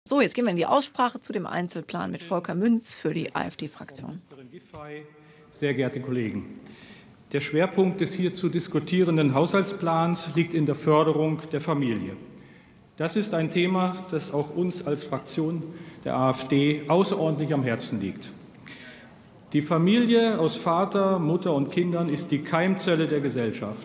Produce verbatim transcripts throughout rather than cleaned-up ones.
So, jetzt gehen wir in die Aussprache zu dem Einzelplan mit Volker Münz für die AfD-Fraktion. Sehr geehrte Kollegen, der Schwerpunkt des hier zu diskutierenden Haushaltsplans liegt in der Förderung der Familie. Das ist ein Thema, das auch uns als Fraktion der AfD außerordentlich am Herzen liegt. Die Familie aus Vater, Mutter und Kindern ist die Keimzelle der Gesellschaft.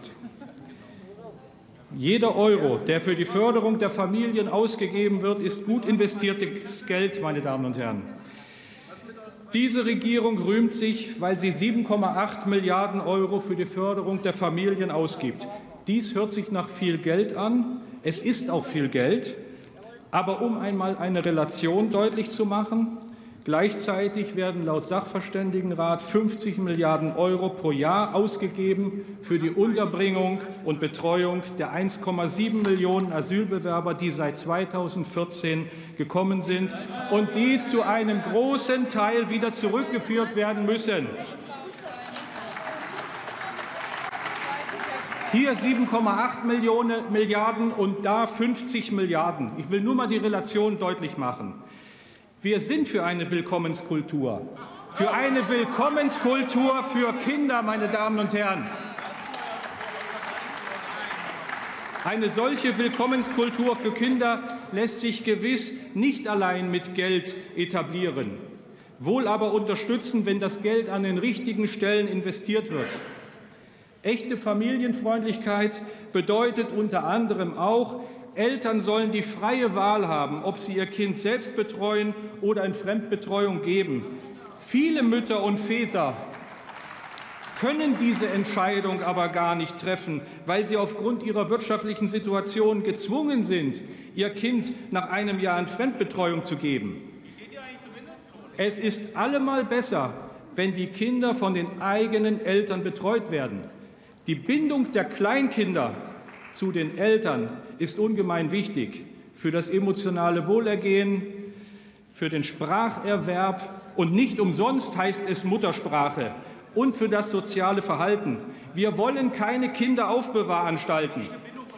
Jeder Euro, der für die Förderung der Familien ausgegeben wird, ist gut investiertes Geld, meine Damen und Herren. Diese Regierung rühmt sich, weil sie sieben Komma acht Milliarden Euro für die Förderung der Familien ausgibt. Dies hört sich nach viel Geld an. Es ist auch viel Geld. Aber um einmal eine Relation deutlich zu machen, gleichzeitig werden laut Sachverständigenrat fünfzig Milliarden Euro pro Jahr ausgegeben für die Unterbringung und Betreuung der eins Komma sieben Millionen Asylbewerber, die seit zweitausendvierzehn gekommen sind und die zu einem großen Teil wieder zurückgeführt werden müssen. Hier sieben Komma acht Milliarden und da fünfzig Milliarden. Ich will nur mal die Relation deutlich machen. Wir sind für eine Willkommenskultur, für eine Willkommenskultur für Kinder, meine Damen und Herren. Eine solche Willkommenskultur für Kinder lässt sich gewiss nicht allein mit Geld etablieren, wohl aber unterstützen, wenn das Geld an den richtigen Stellen investiert wird. Echte Familienfreundlichkeit bedeutet unter anderem auch, Eltern sollen die freie Wahl haben, ob sie ihr Kind selbst betreuen oder in Fremdbetreuung geben. Viele Mütter und Väter können diese Entscheidung aber gar nicht treffen, weil sie aufgrund ihrer wirtschaftlichen Situation gezwungen sind, ihr Kind nach einem Jahr in Fremdbetreuung zu geben. Es ist allemal besser, wenn die Kinder von den eigenen Eltern betreut werden. Die Bindung der Kleinkinder zu den Eltern ist ungemein wichtig für das emotionale Wohlergehen, für den Spracherwerb und nicht umsonst heißt es Muttersprache und für das soziale Verhalten. Wir wollen keine Kinderaufbewahranstalten.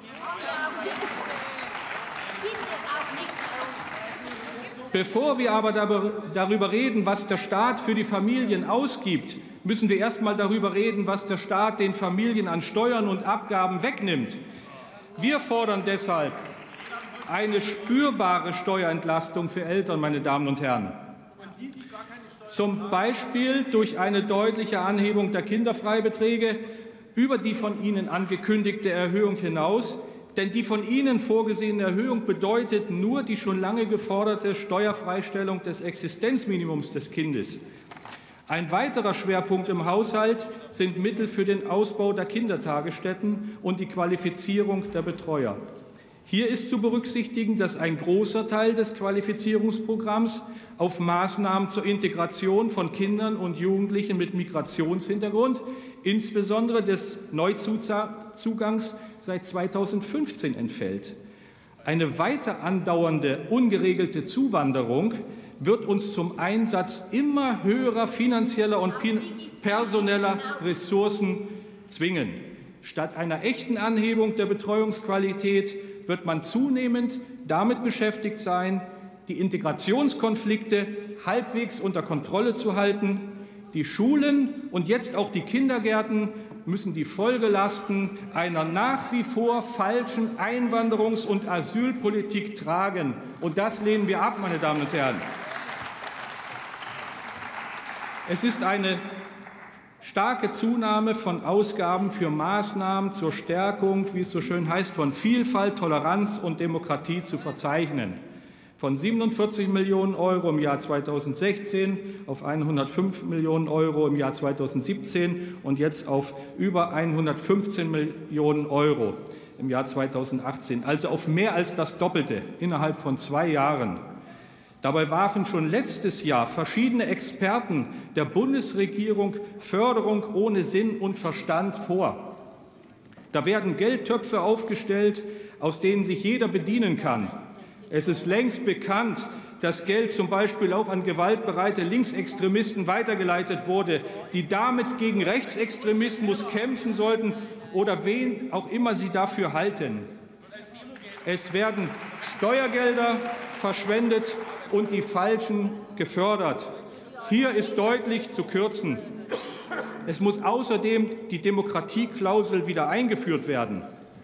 Bevor wir aber darüber reden, was der Staat für die Familien ausgibt, müssen wir erst mal darüber reden, was der Staat den Familien an Steuern und Abgaben wegnimmt. Wir fordern deshalb eine spürbare Steuerentlastung für Eltern, meine Damen und Herren. Zum Beispiel durch eine deutliche Anhebung der Kinderfreibeträge über die von Ihnen angekündigte Erhöhung hinaus. Denn die von Ihnen vorgesehene Erhöhung bedeutet nur die schon lange geforderte Steuerfreistellung des Existenzminimums des Kindes. Ein weiterer Schwerpunkt im Haushalt sind Mittel für den Ausbau der Kindertagesstätten und die Qualifizierung der Betreuer. Hier ist zu berücksichtigen, dass ein großer Teil des Qualifizierungsprogramms auf Maßnahmen zur Integration von Kindern und Jugendlichen mit Migrationshintergrund, insbesondere des Neuzugangs, seit zweitausendfünfzehn entfällt. Eine weiter andauernde ungeregelte Zuwanderung wird uns zum Einsatz immer höherer finanzieller und personeller Ressourcen zwingen. Statt einer echten Anhebung der Betreuungsqualität wird man zunehmend damit beschäftigt sein, die Integrationskonflikte halbwegs unter Kontrolle zu halten. Die Schulen und jetzt auch die Kindergärten müssen die Folgelasten einer nach wie vor falschen Einwanderungs- und Asylpolitik tragen. Und das lehnen wir ab, meine Damen und Herren. Es ist eine starke Zunahme von Ausgaben für Maßnahmen zur Stärkung, wie es so schön heißt, von Vielfalt, Toleranz und Demokratie zu verzeichnen. Von siebenundvierzig Millionen Euro im Jahr zweitausendsechzehn auf hundertfünf Millionen Euro im Jahr zweitausendsiebzehn und jetzt auf über hundertfünfzehn Millionen Euro im Jahr zweitausendachtzehn, also auf mehr als das Doppelte innerhalb von zwei Jahren. Dabei warfen schon letztes Jahr verschiedene Experten der Bundesregierung Förderung ohne Sinn und Verstand vor. Da werden Geldtöpfe aufgestellt, aus denen sich jeder bedienen kann. Es ist längst bekannt, dass Geld zum Beispiel auch an gewaltbereite Linksextremisten weitergeleitet wurde, die damit gegen Rechtsextremismus kämpfen sollten oder wen auch immer sie dafür halten. Es werden Steuergelder verschwendet und die Falschen gefördert. Hier ist deutlich zu kürzen. Es muss außerdem die Demokratieklausel wieder eingeführt werden.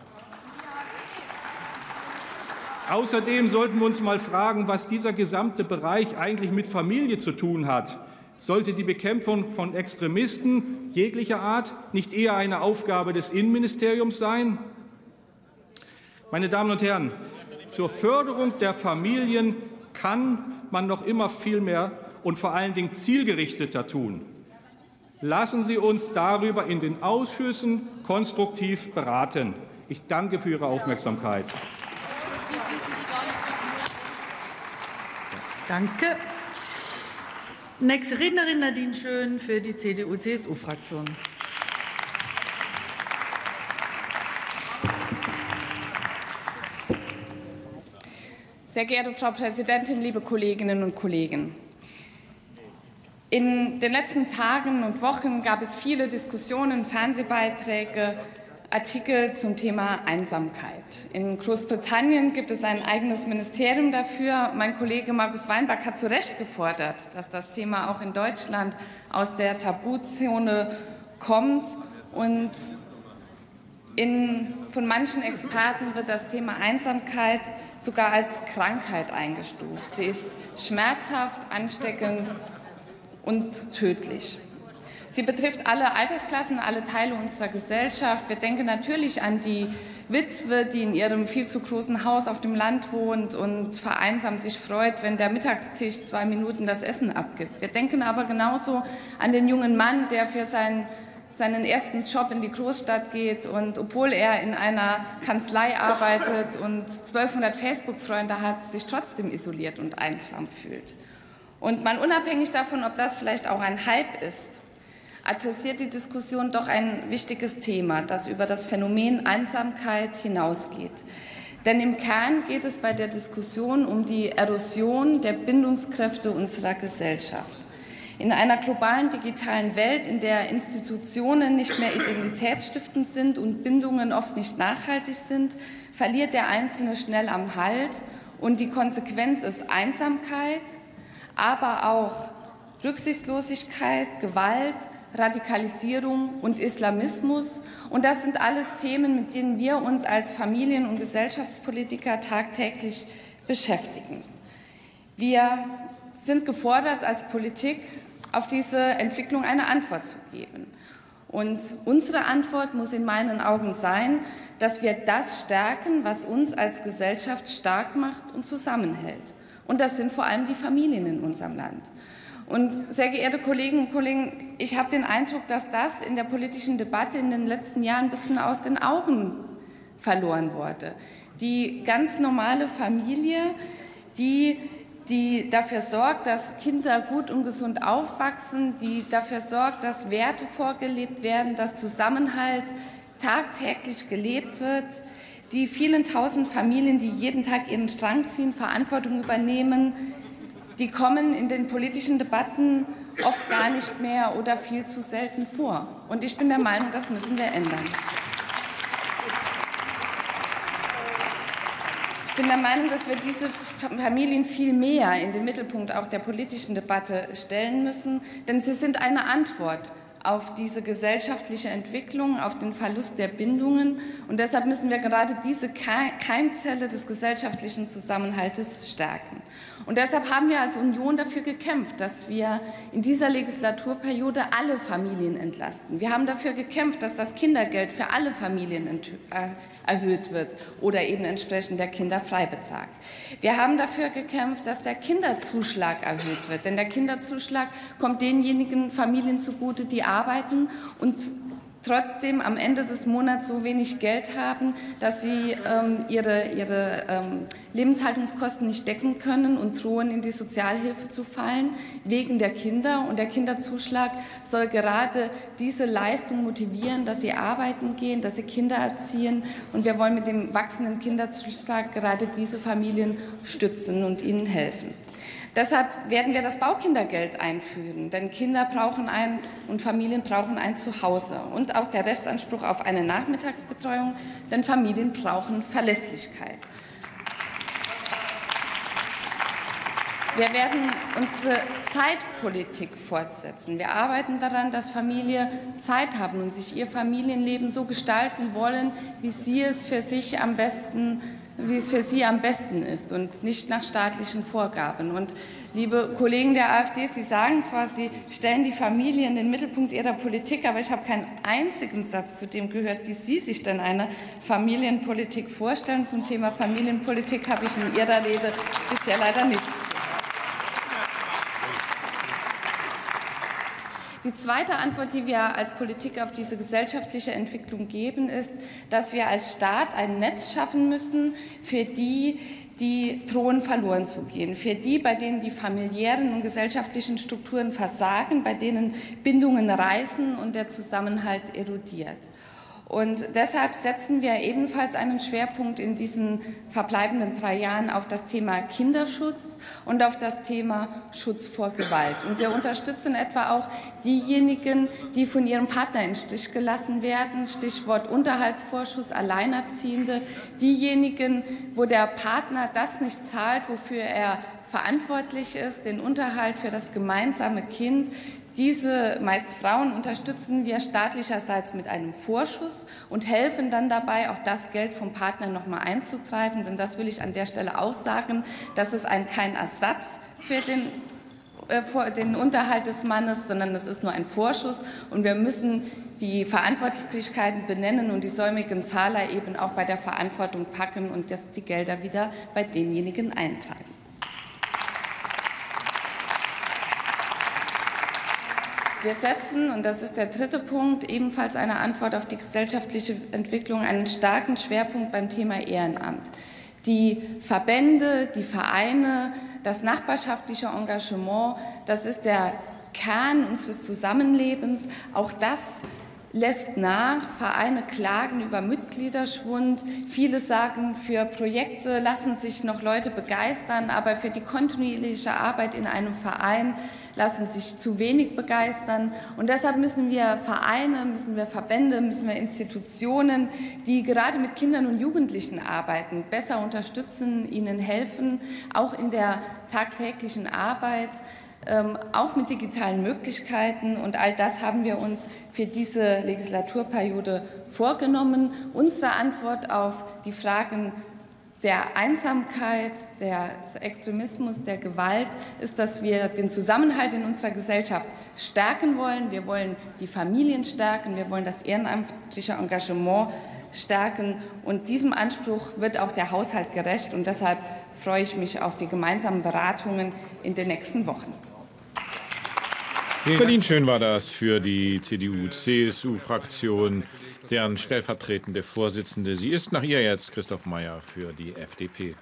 Außerdem sollten wir uns mal fragen, was dieser gesamte Bereich eigentlich mit Familie zu tun hat. Sollte die Bekämpfung von Extremisten jeglicher Art nicht eher eine Aufgabe des Innenministeriums sein? Meine Damen und Herren, zur Förderung der Familien kann man noch immer viel mehr und vor allen Dingen zielgerichteter tun. Lassen Sie uns darüber in den Ausschüssen konstruktiv beraten. Ich danke für Ihre Aufmerksamkeit. Danke. Nächste Rednerin Nadine Schön für die C D U C S U-Fraktion. Sehr geehrte Frau Präsidentin, liebe Kolleginnen und Kollegen! In den letzten Tagen und Wochen gab es viele Diskussionen, Fernsehbeiträge, Artikel zum Thema Einsamkeit. In Großbritannien gibt es ein eigenes Ministerium dafür. Mein Kollege Markus Weinberg hat zu Recht gefordert, dass das Thema auch in Deutschland aus der Tabuzone kommt. Und in, von manchen Experten wird das Thema Einsamkeit sogar als Krankheit eingestuft. Sie ist schmerzhaft, ansteckend und tödlich. Sie betrifft alle Altersklassen, alle Teile unserer Gesellschaft. Wir denken natürlich an die Witwe, die in ihrem viel zu großen Haus auf dem Land wohnt und vereinsamt sich freut, wenn der Mittagstisch zwei Minuten das Essen abgibt. Wir denken aber genauso an den jungen Mann, der für seinen, seinen ersten Job in die Großstadt geht und obwohl er in einer Kanzlei arbeitet und zwölfhundert Facebook-Freunde hat, sich trotzdem isoliert und einsam fühlt. Und mal unabhängig davon, ob das vielleicht auch ein Hype ist, adressiert die Diskussion doch ein wichtiges Thema, das über das Phänomen Einsamkeit hinausgeht. Denn im Kern geht es bei der Diskussion um die Erosion der Bindungskräfte unserer Gesellschaft. In einer globalen digitalen Welt, in der Institutionen nicht mehr identitätsstiftend sind und Bindungen oft nicht nachhaltig sind, verliert der Einzelne schnell am Halt. Und die Konsequenz ist Einsamkeit, aber auch Rücksichtslosigkeit, Gewalt, Radikalisierung und Islamismus. Und das sind alles Themen, mit denen wir uns als Familien- und Gesellschaftspolitiker tagtäglich beschäftigen. Wir sind gefordert, als Politik auf diese Entwicklung eine Antwort zu geben. Und unsere Antwort muss in meinen Augen sein, dass wir das stärken, was uns als Gesellschaft stark macht und zusammenhält. Und das sind vor allem die Familien in unserem Land. Und sehr geehrte Kolleginnen und Kollegen, ich habe den Eindruck, dass das in der politischen Debatte in den letzten Jahren ein bisschen aus den Augen verloren wurde. Die ganz normale Familie, die, die dafür sorgt, dass Kinder gut und gesund aufwachsen, die dafür sorgt, dass Werte vorgelebt werden, dass Zusammenhalt tagtäglich gelebt wird, die vielen tausend Familien, die jeden Tag ihren Strang ziehen, Verantwortung übernehmen, die kommen in den politischen Debatten oft gar nicht mehr oder viel zu selten vor. Und ich bin der Meinung, das müssen wir ändern. Ich bin der Meinung, dass wir diese Familien viel mehr in den Mittelpunkt auch der politischen Debatte stellen müssen, denn sie sind eine Antwort auf diese gesellschaftliche Entwicklung, auf den Verlust der Bindungen. Und deshalb müssen wir gerade diese Keimzelle des gesellschaftlichen Zusammenhaltes stärken. Und deshalb haben wir als Union dafür gekämpft, dass wir in dieser Legislaturperiode alle Familien entlasten. Wir haben dafür gekämpft, dass das Kindergeld für alle Familien erhöht wird oder eben entsprechend der Kinderfreibetrag. Wir haben dafür gekämpft, dass der Kinderzuschlag erhöht wird. Denn der Kinderzuschlag kommt denjenigen Familien zugute, die arbeiten und trotzdem am Ende des Monats so wenig Geld haben, dass sie ähm, ihre, ihre ähm, Lebenshaltungskosten nicht decken können und drohen, in die Sozialhilfe zu fallen, wegen der Kinder. Und der Kinderzuschlag soll gerade diese Leistung motivieren, dass sie arbeiten gehen, dass sie Kinder erziehen. Und wir wollen mit dem wachsenden Kinderzuschlag gerade diese Familien stützen und ihnen helfen. Deshalb werden wir das Baukindergeld einführen, denn Kinder brauchen ein und Familien brauchen ein Zuhause und auch der Rechtsanspruch auf eine Nachmittagsbetreuung, denn Familien brauchen Verlässlichkeit. Wir werden unsere Zeitpolitik fortsetzen. Wir arbeiten daran, dass Familien Zeit haben und sich ihr Familienleben so gestalten wollen, wie sie es für sich am besten, wie es für sie am besten ist und nicht nach staatlichen Vorgaben. Und liebe Kollegen der AfD, Sie sagen zwar, Sie stellen die Familie in den Mittelpunkt Ihrer Politik, aber ich habe keinen einzigen Satz zu dem gehört, wie Sie sich denn eine Familienpolitik vorstellen. Zum Thema Familienpolitik habe ich in Ihrer Rede bisher leider nichts gehört. Die zweite Antwort, die wir als Politik auf diese gesellschaftliche Entwicklung geben, ist, dass wir als Staat ein Netz schaffen müssen für die, die drohen verloren zu gehen, für die, bei denen die familiären und gesellschaftlichen Strukturen versagen, bei denen Bindungen reißen und der Zusammenhalt erodiert. Und deshalb setzen wir ebenfalls einen Schwerpunkt in diesen verbleibenden drei Jahren auf das Thema Kinderschutz und auf das Thema Schutz vor Gewalt. Und wir unterstützen etwa auch diejenigen, die von ihrem Partner in Stich gelassen werden, Stichwort Unterhaltsvorschuss, Alleinerziehende, diejenigen, wo der Partner das nicht zahlt, wofür er verantwortlich ist, den Unterhalt für das gemeinsame Kind. Diese meist Frauen unterstützen wir staatlicherseits mit einem Vorschuss und helfen dann dabei, auch das Geld vom Partner noch mal einzutreiben. Denn das will ich an der Stelle auch sagen, das ist ein, kein Ersatz für den, äh, für den Unterhalt des Mannes, sondern das ist nur ein Vorschuss. Und wir müssen die Verantwortlichkeiten benennen und die säumigen Zahler eben auch bei der Verantwortung packen und das, die Gelder wieder bei denjenigen eintreiben. Wir setzen, und das ist der dritte Punkt, ebenfalls eine Antwort auf die gesellschaftliche Entwicklung, einen starken Schwerpunkt beim Thema Ehrenamt. Die Verbände, die Vereine, das nachbarschaftliche Engagement, das ist der Kern unseres Zusammenlebens. Auch das lässt nach. Vereine klagen über Mitgliederschwund. Viele sagen, für Projekte lassen sich noch Leute begeistern, aber für die kontinuierliche Arbeit in einem Verein lassen sich zu wenig begeistern. Und deshalb müssen wir Vereine, müssen wir Verbände, müssen wir Institutionen, die gerade mit Kindern und Jugendlichen arbeiten, besser unterstützen, ihnen helfen, auch in der tagtäglichen Arbeit, ähm, auch mit digitalen Möglichkeiten. Und all das haben wir uns für diese Legislaturperiode vorgenommen. Unsere Antwort auf die Fragen der Einsamkeit, des Extremismus, der Gewalt ist, dass wir den Zusammenhalt in unserer Gesellschaft stärken wollen. Wir wollen die Familien stärken, wir wollen das ehrenamtliche Engagement stärken. Und diesem Anspruch wird auch der Haushalt gerecht. Und deshalb freue ich mich auf die gemeinsamen Beratungen in den nächsten Wochen. Berlin Schön war das für die C D U C S U-Fraktion, deren stellvertretende Vorsitzende sie ist. Nach ihr jetzt Christoph Mayer für die F D P.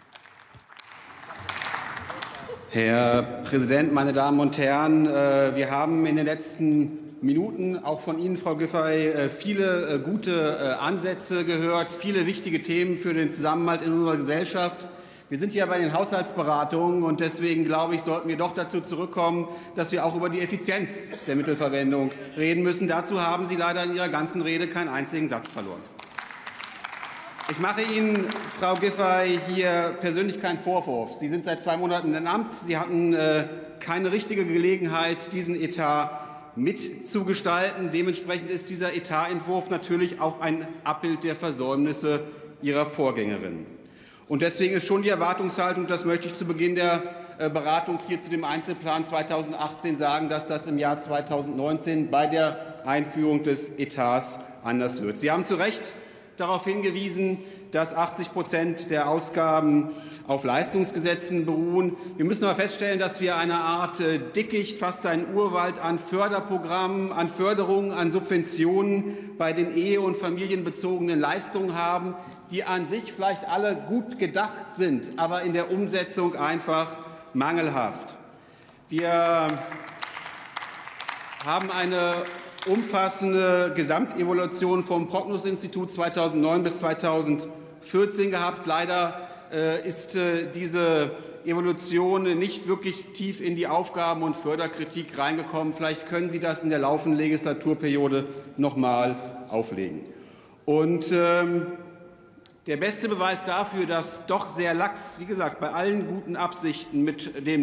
Herr Präsident, meine Damen und Herren! Wir haben in den letzten Minuten auch von Ihnen, Frau Giffey, viele gute Ansätze gehört, viele wichtige Themen für den Zusammenhalt in unserer Gesellschaft. Wir sind hier bei den Haushaltsberatungen, und deswegen, glaube ich, sollten wir doch dazu zurückkommen, dass wir auch über die Effizienz der Mittelverwendung reden müssen. Dazu haben Sie leider in Ihrer ganzen Rede keinen einzigen Satz verloren. Ich mache Ihnen, Frau Giffey, hier persönlich keinen Vorwurf. Sie sind seit zwei Monaten im Amt. Sie hatten äh, keine richtige Gelegenheit, diesen Etat mitzugestalten. Dementsprechend ist dieser Etatentwurf natürlich auch ein Abbild der Versäumnisse Ihrer Vorgängerin. Und deswegen ist schon die Erwartungshaltung, das möchte ich zu Beginn der Beratung hier zu dem Einzelplan zweitausendachtzehn sagen, dass das im Jahr zweitausendneunzehn bei der Einführung des Etats anders wird. Sie haben zu Recht darauf hingewiesen, dass achtzig Prozent der Ausgaben auf Leistungsgesetzen beruhen. Wir müssen aber feststellen, dass wir eine Art Dickicht, fast ein Urwald an Förderprogrammen, an Förderungen, an Subventionen bei den ehe- und familienbezogenen Leistungen haben, die an sich vielleicht alle gut gedacht sind, aber in der Umsetzung einfach mangelhaft. Wir haben eine umfassende Gesamtevaluation vom Prognos-Institut zweitausendneun bis zweitausendvierzehn gehabt. Leider äh, ist äh, diese Evaluation nicht wirklich tief in die Aufgaben- und Förderkritik reingekommen. Vielleicht können Sie das in der laufenden Legislaturperiode noch mal auflegen. Und ähm, der beste Beweis dafür, dass doch sehr lax, wie gesagt, bei allen guten Absichten mit dem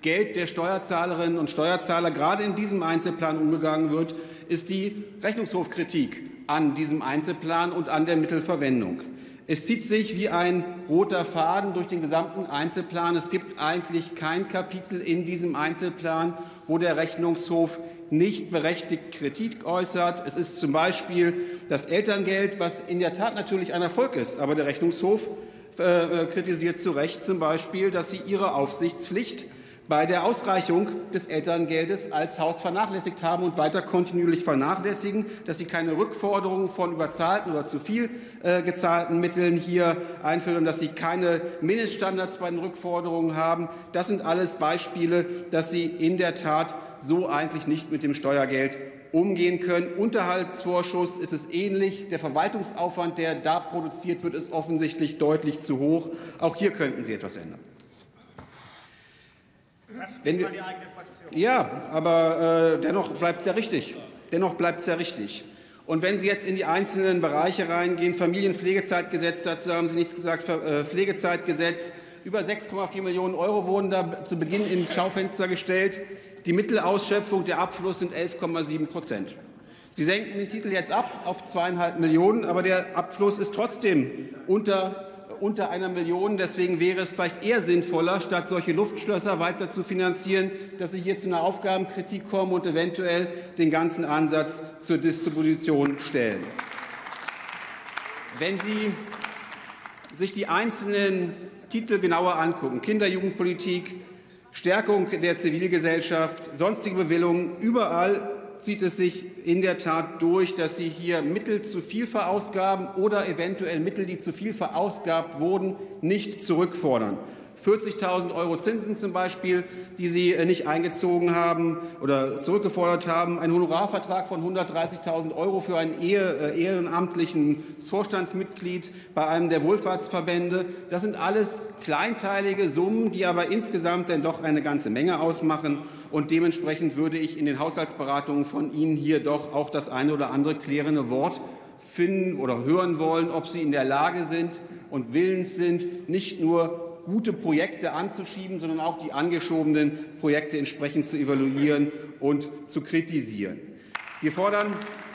Geld der Steuerzahlerinnen und Steuerzahler gerade in diesem Einzelplan umgegangen wird, ist die Rechnungshofkritik an diesem Einzelplan und an der Mittelverwendung. Es zieht sich wie ein roter Faden durch den gesamten Einzelplan. Es gibt eigentlich kein Kapitel in diesem Einzelplan, wo der Rechnungshof nicht berechtigt Kritik äußert. Es ist zum Beispiel das Elterngeld, was in der Tat natürlich ein Erfolg ist. Aber der Rechnungshof äh, kritisiert zu Recht zum Beispiel, dass sie ihre Aufsichtspflicht bei der Ausreichung des Elterngeldes als Haus vernachlässigt haben und weiter kontinuierlich vernachlässigen, dass sie keine Rückforderungen von überzahlten oder zu viel äh, gezahlten Mitteln hier einführen und dass sie keine Mindeststandards bei den Rückforderungen haben. Das sind alles Beispiele, dass sie in der Tat so eigentlich nicht mit dem Steuergeld umgehen können. Unterhaltsvorschuss ist es ähnlich. Der Verwaltungsaufwand, der da produziert wird, ist offensichtlich deutlich zu hoch. Auch hier könnten Sie etwas ändern. Wenn wir, ja, aber äh, dennoch bleibt es ja richtig. Dennoch bleibt es ja richtig. Und wenn Sie jetzt in die einzelnen Bereiche reingehen, Familienpflegezeitgesetz, dazu haben Sie nichts gesagt, Pflegezeitgesetz, über sechs Komma vier Millionen Euro wurden da zu Beginn ins Schaufenster gestellt. Die Mittelausschöpfung, der Abfluss sind elf Komma sieben Prozent. Sie senken den Titel jetzt ab auf zweieinhalb Millionen, aber der Abfluss ist trotzdem unter unter einer Million. Deswegen wäre es vielleicht eher sinnvoller, statt solche Luftschlösser weiter zu finanzieren, dass Sie hier zu einer Aufgabenkritik kommen und eventuell den ganzen Ansatz zur Disposition stellen. Wenn Sie sich die einzelnen Titel genauer angucken, Kinder-Jugendpolitik, Stärkung der Zivilgesellschaft, sonstige Bewilligungen, überall zieht es sich in der Tat durch, dass Sie hier Mittel zu viel verausgaben oder eventuell Mittel, die zu viel verausgabt wurden, nicht zurückfordern. vierzigtausend Euro Zinsen zum Beispiel, die Sie nicht eingezogen haben oder zurückgefordert haben, ein Honorarvertrag von hundertdreißigtausend Euro für ein ehrenamtlichen Vorstandsmitglied bei einem der Wohlfahrtsverbände. Das sind alles kleinteilige Summen, die aber insgesamt dann doch eine ganze Menge ausmachen. Und dementsprechend würde ich in den Haushaltsberatungen von Ihnen hier doch auch das eine oder andere klärende Wort finden oder hören wollen, ob Sie in der Lage sind und willens sind, nicht nur gute Projekte anzuschieben, sondern auch die angeschobenen Projekte entsprechend zu evaluieren und zu kritisieren. Wir fordern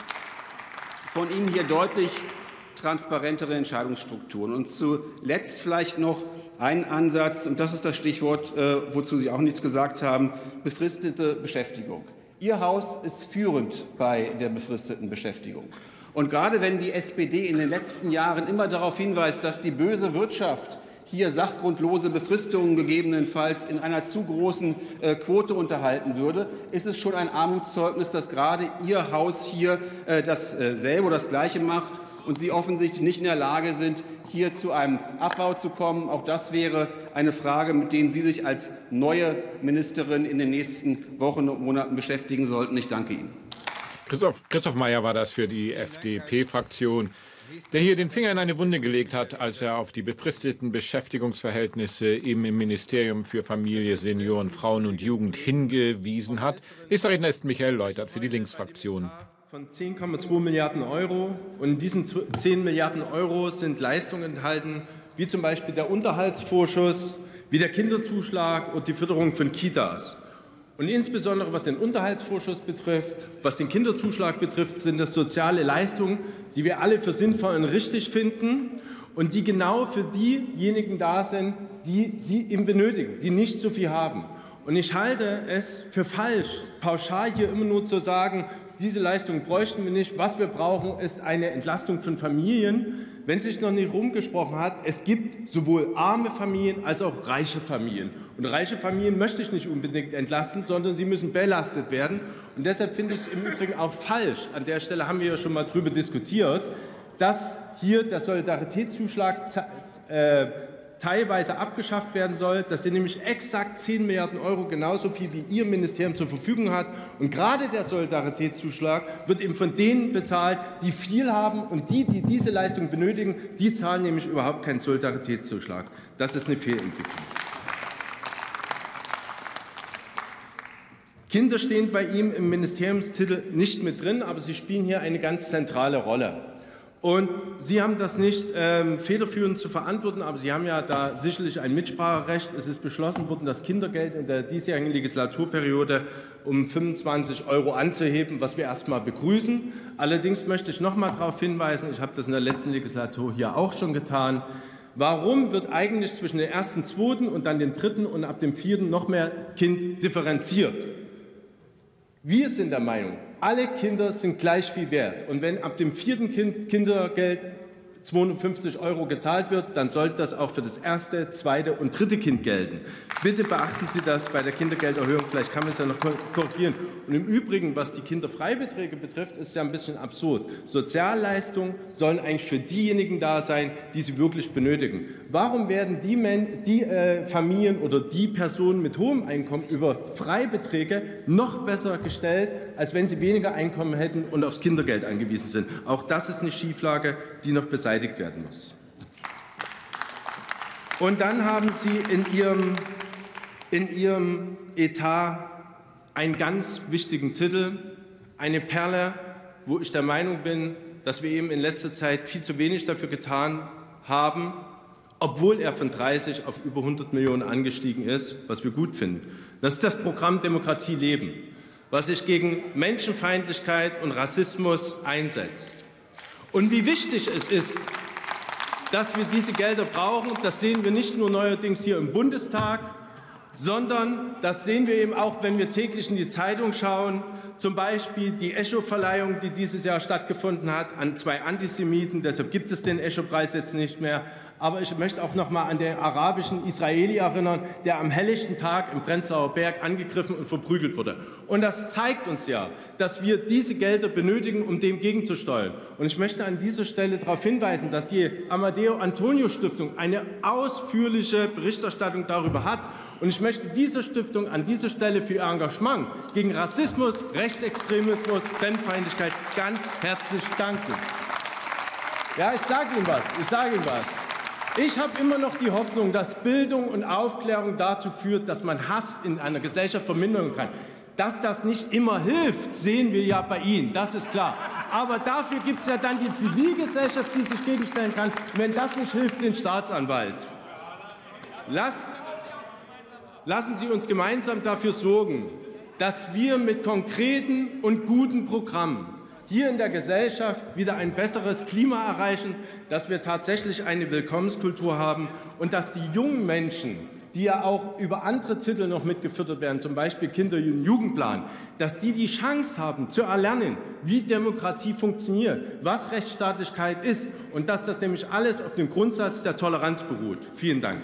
von Ihnen hier deutlich transparentere Entscheidungsstrukturen. Und zuletzt vielleicht noch ein Ansatz, und das ist das Stichwort, äh, wozu Sie auch nichts gesagt haben, befristete Beschäftigung. Ihr Haus ist führend bei der befristeten Beschäftigung. Und gerade wenn die S P D in den letzten Jahren immer darauf hinweist, dass die böse Wirtschaft hier sachgrundlose Befristungen gegebenenfalls in einer zu großen äh, Quote unterhalten würde, ist es schon ein Armutszeugnis, dass gerade Ihr Haus hier äh, dasselbe oder das Gleiche macht und Sie offensichtlich nicht in der Lage sind, hier zu einem Abbau zu kommen. Auch das wäre eine Frage, mit der Sie sich als neue Ministerin in den nächsten Wochen und Monaten beschäftigen sollten. Ich danke Ihnen. Christoph, Christoph Mayer war das für die F D P-Fraktion, der hier den Finger in eine Wunde gelegt hat, als er auf die befristeten Beschäftigungsverhältnisse im Ministerium für Familie, Senioren, Frauen und Jugend hingewiesen hat. Nächster Redner ist Michael Leutert für die Linksfraktion. Von zehn Komma zwei Milliarden Euro. Und in diesen zehn Milliarden Euro sind Leistungen enthalten, wie zum Beispiel der Unterhaltsvorschuss, wie der Kinderzuschlag und die Förderung von Kitas. Und insbesondere was den Unterhaltsvorschuss betrifft, was den Kinderzuschlag betrifft, sind das soziale Leistungen, die wir alle für sinnvoll und richtig finden und die genau für diejenigen da sind, die sie eben benötigen, die nicht so viel haben. Und ich halte es für falsch, pauschal hier immer nur zu sagen, diese Leistung bräuchten wir nicht. Was wir brauchen, ist eine Entlastung von Familien. Wenn sich noch nicht rumgesprochen hat, es gibt sowohl arme Familien als auch reiche Familien. Und reiche Familien möchte ich nicht unbedingt entlasten, sondern sie müssen belastet werden. Und deshalb finde ich es im Übrigen auch falsch, an der Stelle haben wir ja schon mal darüber diskutiert, dass hier der Solidaritätszuschlag äh, teilweise abgeschafft werden soll. Das sind nämlich exakt zehn Milliarden Euro, genauso viel wie Ihr Ministerium zur Verfügung hat. Und gerade der Solidaritätszuschlag wird eben von denen bezahlt, die viel haben. Und die, die diese Leistung benötigen, die zahlen nämlich überhaupt keinen Solidaritätszuschlag. Das ist eine Fehlentwicklung. Kinder stehen bei ihm im Ministeriumstitel nicht mit drin, aber sie spielen hier eine ganz zentrale Rolle. Und Sie haben das nicht ähm, federführend zu verantworten, aber Sie haben ja da sicherlich ein Mitspracherecht. Es ist beschlossen worden, das Kindergeld in der diesjährigen Legislaturperiode um fünfundzwanzig Euro anzuheben, was wir erst mal begrüßen. Allerdings möchte ich noch mal darauf hinweisen, ich habe das in der letzten Legislatur hier auch schon getan, warum wird eigentlich zwischen dem ersten, zweiten und dann dem dritten und ab dem vierten noch mehr Kind differenziert? Wir sind der Meinung, alle Kinder sind gleich viel wert. Und wenn ab dem vierten Kind Kindergeld zweihundertfünfzig Euro gezahlt wird, dann sollte das auch für das erste, zweite und dritte Kind gelten. Bitte beachten Sie das bei der Kindergelderhöhung. Vielleicht kann man es ja noch korrigieren. Und im Übrigen, was die Kinderfreibeträge betrifft, ist es ja ein bisschen absurd. Sozialleistungen sollen eigentlich für diejenigen da sein, die sie wirklich benötigen. Warum werden die, Men die äh, Familien oder die Personen mit hohem Einkommen über Freibeträge noch besser gestellt, als wenn sie weniger Einkommen hätten und aufs Kindergeld angewiesen sind? Auch das ist eine Schieflage, die noch beseitigt werden muss. Und dann haben Sie in Ihrem, in Ihrem Etat einen ganz wichtigen Titel, eine Perle, wo ich der Meinung bin, dass wir eben in letzter Zeit viel zu wenig dafür getan haben, obwohl er von dreißig auf über hundert Millionen angestiegen ist, was wir gut finden. Das ist das Programm Demokratie leben, was sich gegen Menschenfeindlichkeit und Rassismus einsetzt. Und wie wichtig es ist, dass wir diese Gelder brauchen, das sehen wir nicht nur neuerdings hier im Bundestag, sondern das sehen wir eben auch, wenn wir täglich in die Zeitung schauen, zum Beispiel die Echo-Verleihung, die dieses Jahr stattgefunden hat, an zwei Antisemiten. Deshalb gibt es den Echo-Preis jetzt nicht mehr. Aber ich möchte auch noch mal an den arabischen Israeli erinnern, der am helllichten Tag im Prenzlauer Berg angegriffen und verprügelt wurde. Und das zeigt uns ja, dass wir diese Gelder benötigen, um dem gegenzusteuern. Und ich möchte an dieser Stelle darauf hinweisen, dass die Amadeo Antonio Stiftung eine ausführliche Berichterstattung darüber hat. Und ich möchte dieser Stiftung an dieser Stelle für ihr Engagement gegen Rassismus, Rechtsextremismus, Fremdenfeindlichkeit ganz herzlich danken. Ja, ich sage Ihnen was. Ich sage Ihnen was. Ich habe immer noch die Hoffnung, dass Bildung und Aufklärung dazu führt, dass man Hass in einer Gesellschaft vermindern kann. Dass das nicht immer hilft, sehen wir ja bei Ihnen, das ist klar. Aber dafür gibt es ja dann die Zivilgesellschaft, die sich gegenstellen kann. Wenn das nicht hilft, den Staatsanwalt. Lasst, lassen Sie uns gemeinsam dafür sorgen, dass wir mit konkreten und guten Programmen hier in der Gesellschaft wieder ein besseres Klima erreichen, dass wir tatsächlich eine Willkommenskultur haben und dass die jungen Menschen, die ja auch über andere Titel noch mitgefördert werden, zum Beispiel Kinder- und Jugendplan, dass die die Chance haben zu erlernen, wie Demokratie funktioniert, was Rechtsstaatlichkeit ist und dass das nämlich alles auf dem Grundsatz der Toleranz beruht. Vielen Dank.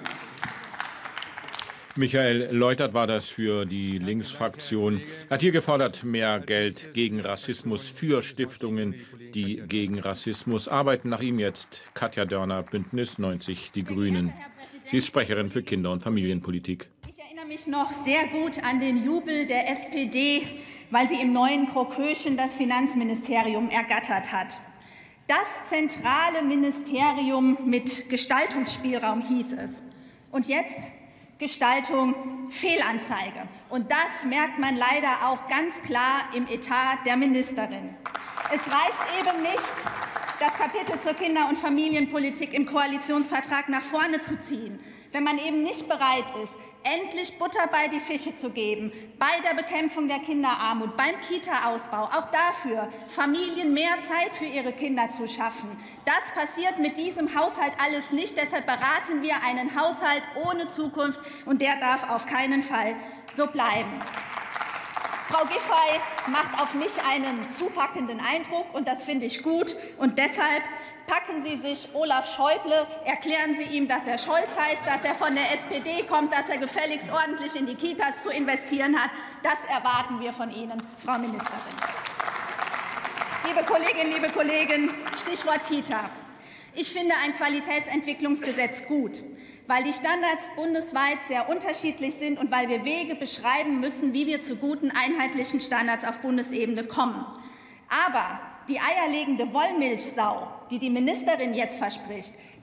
Michael Leutert war das für die Linksfraktion. Er hat hier gefordert, mehr Geld gegen Rassismus für Stiftungen, die gegen Rassismus arbeiten. Nach ihm jetzt Katja Dörner, Bündnis neunzig Die Grünen. Sie ist Sprecherin für Kinder- und Familienpolitik. Ich erinnere mich noch sehr gut an den Jubel der S P D, weil sie im neuen Kroköchen das Finanzministerium ergattert hat. Das zentrale Ministerium mit Gestaltungsspielraum hieß es. Und jetzt Gestaltung Fehlanzeige. Und das merkt man leider auch ganz klar im Etat der Ministerin. Es reicht eben nicht, das Kapitel zur Kinder- und Familienpolitik im Koalitionsvertrag nach vorne zu ziehen, wenn man eben nicht bereit ist, endlich Butter bei die Fische zu geben, bei der Bekämpfung der Kinderarmut, beim Kita-Ausbau, auch dafür, Familien mehr Zeit für ihre Kinder zu schaffen. Das passiert mit diesem Haushalt alles nicht. Deshalb beraten wir einen Haushalt ohne Zukunft, und der darf auf keinen Fall so bleiben. Frau Giffey macht auf mich einen zupackenden Eindruck, und das finde ich gut. Und deshalb packen Sie sich Olaf Schäuble, erklären Sie ihm, dass er Scholz heißt, dass er von der S P D kommt, dass er gefälligst ordentlich in die Kitas zu investieren hat. Das erwarten wir von Ihnen, Frau Ministerin. Liebe Kolleginnen, liebe Kollegen, Stichwort Kita. Ich finde ein Qualitätsentwicklungsgesetz gut, weil die Standards bundesweit sehr unterschiedlich sind und weil wir Wege beschreiben müssen, wie wir zu guten, einheitlichen Standards auf Bundesebene kommen. Aber die eierlegende Wollmilchsau, die die Ministerin jetzt verspricht,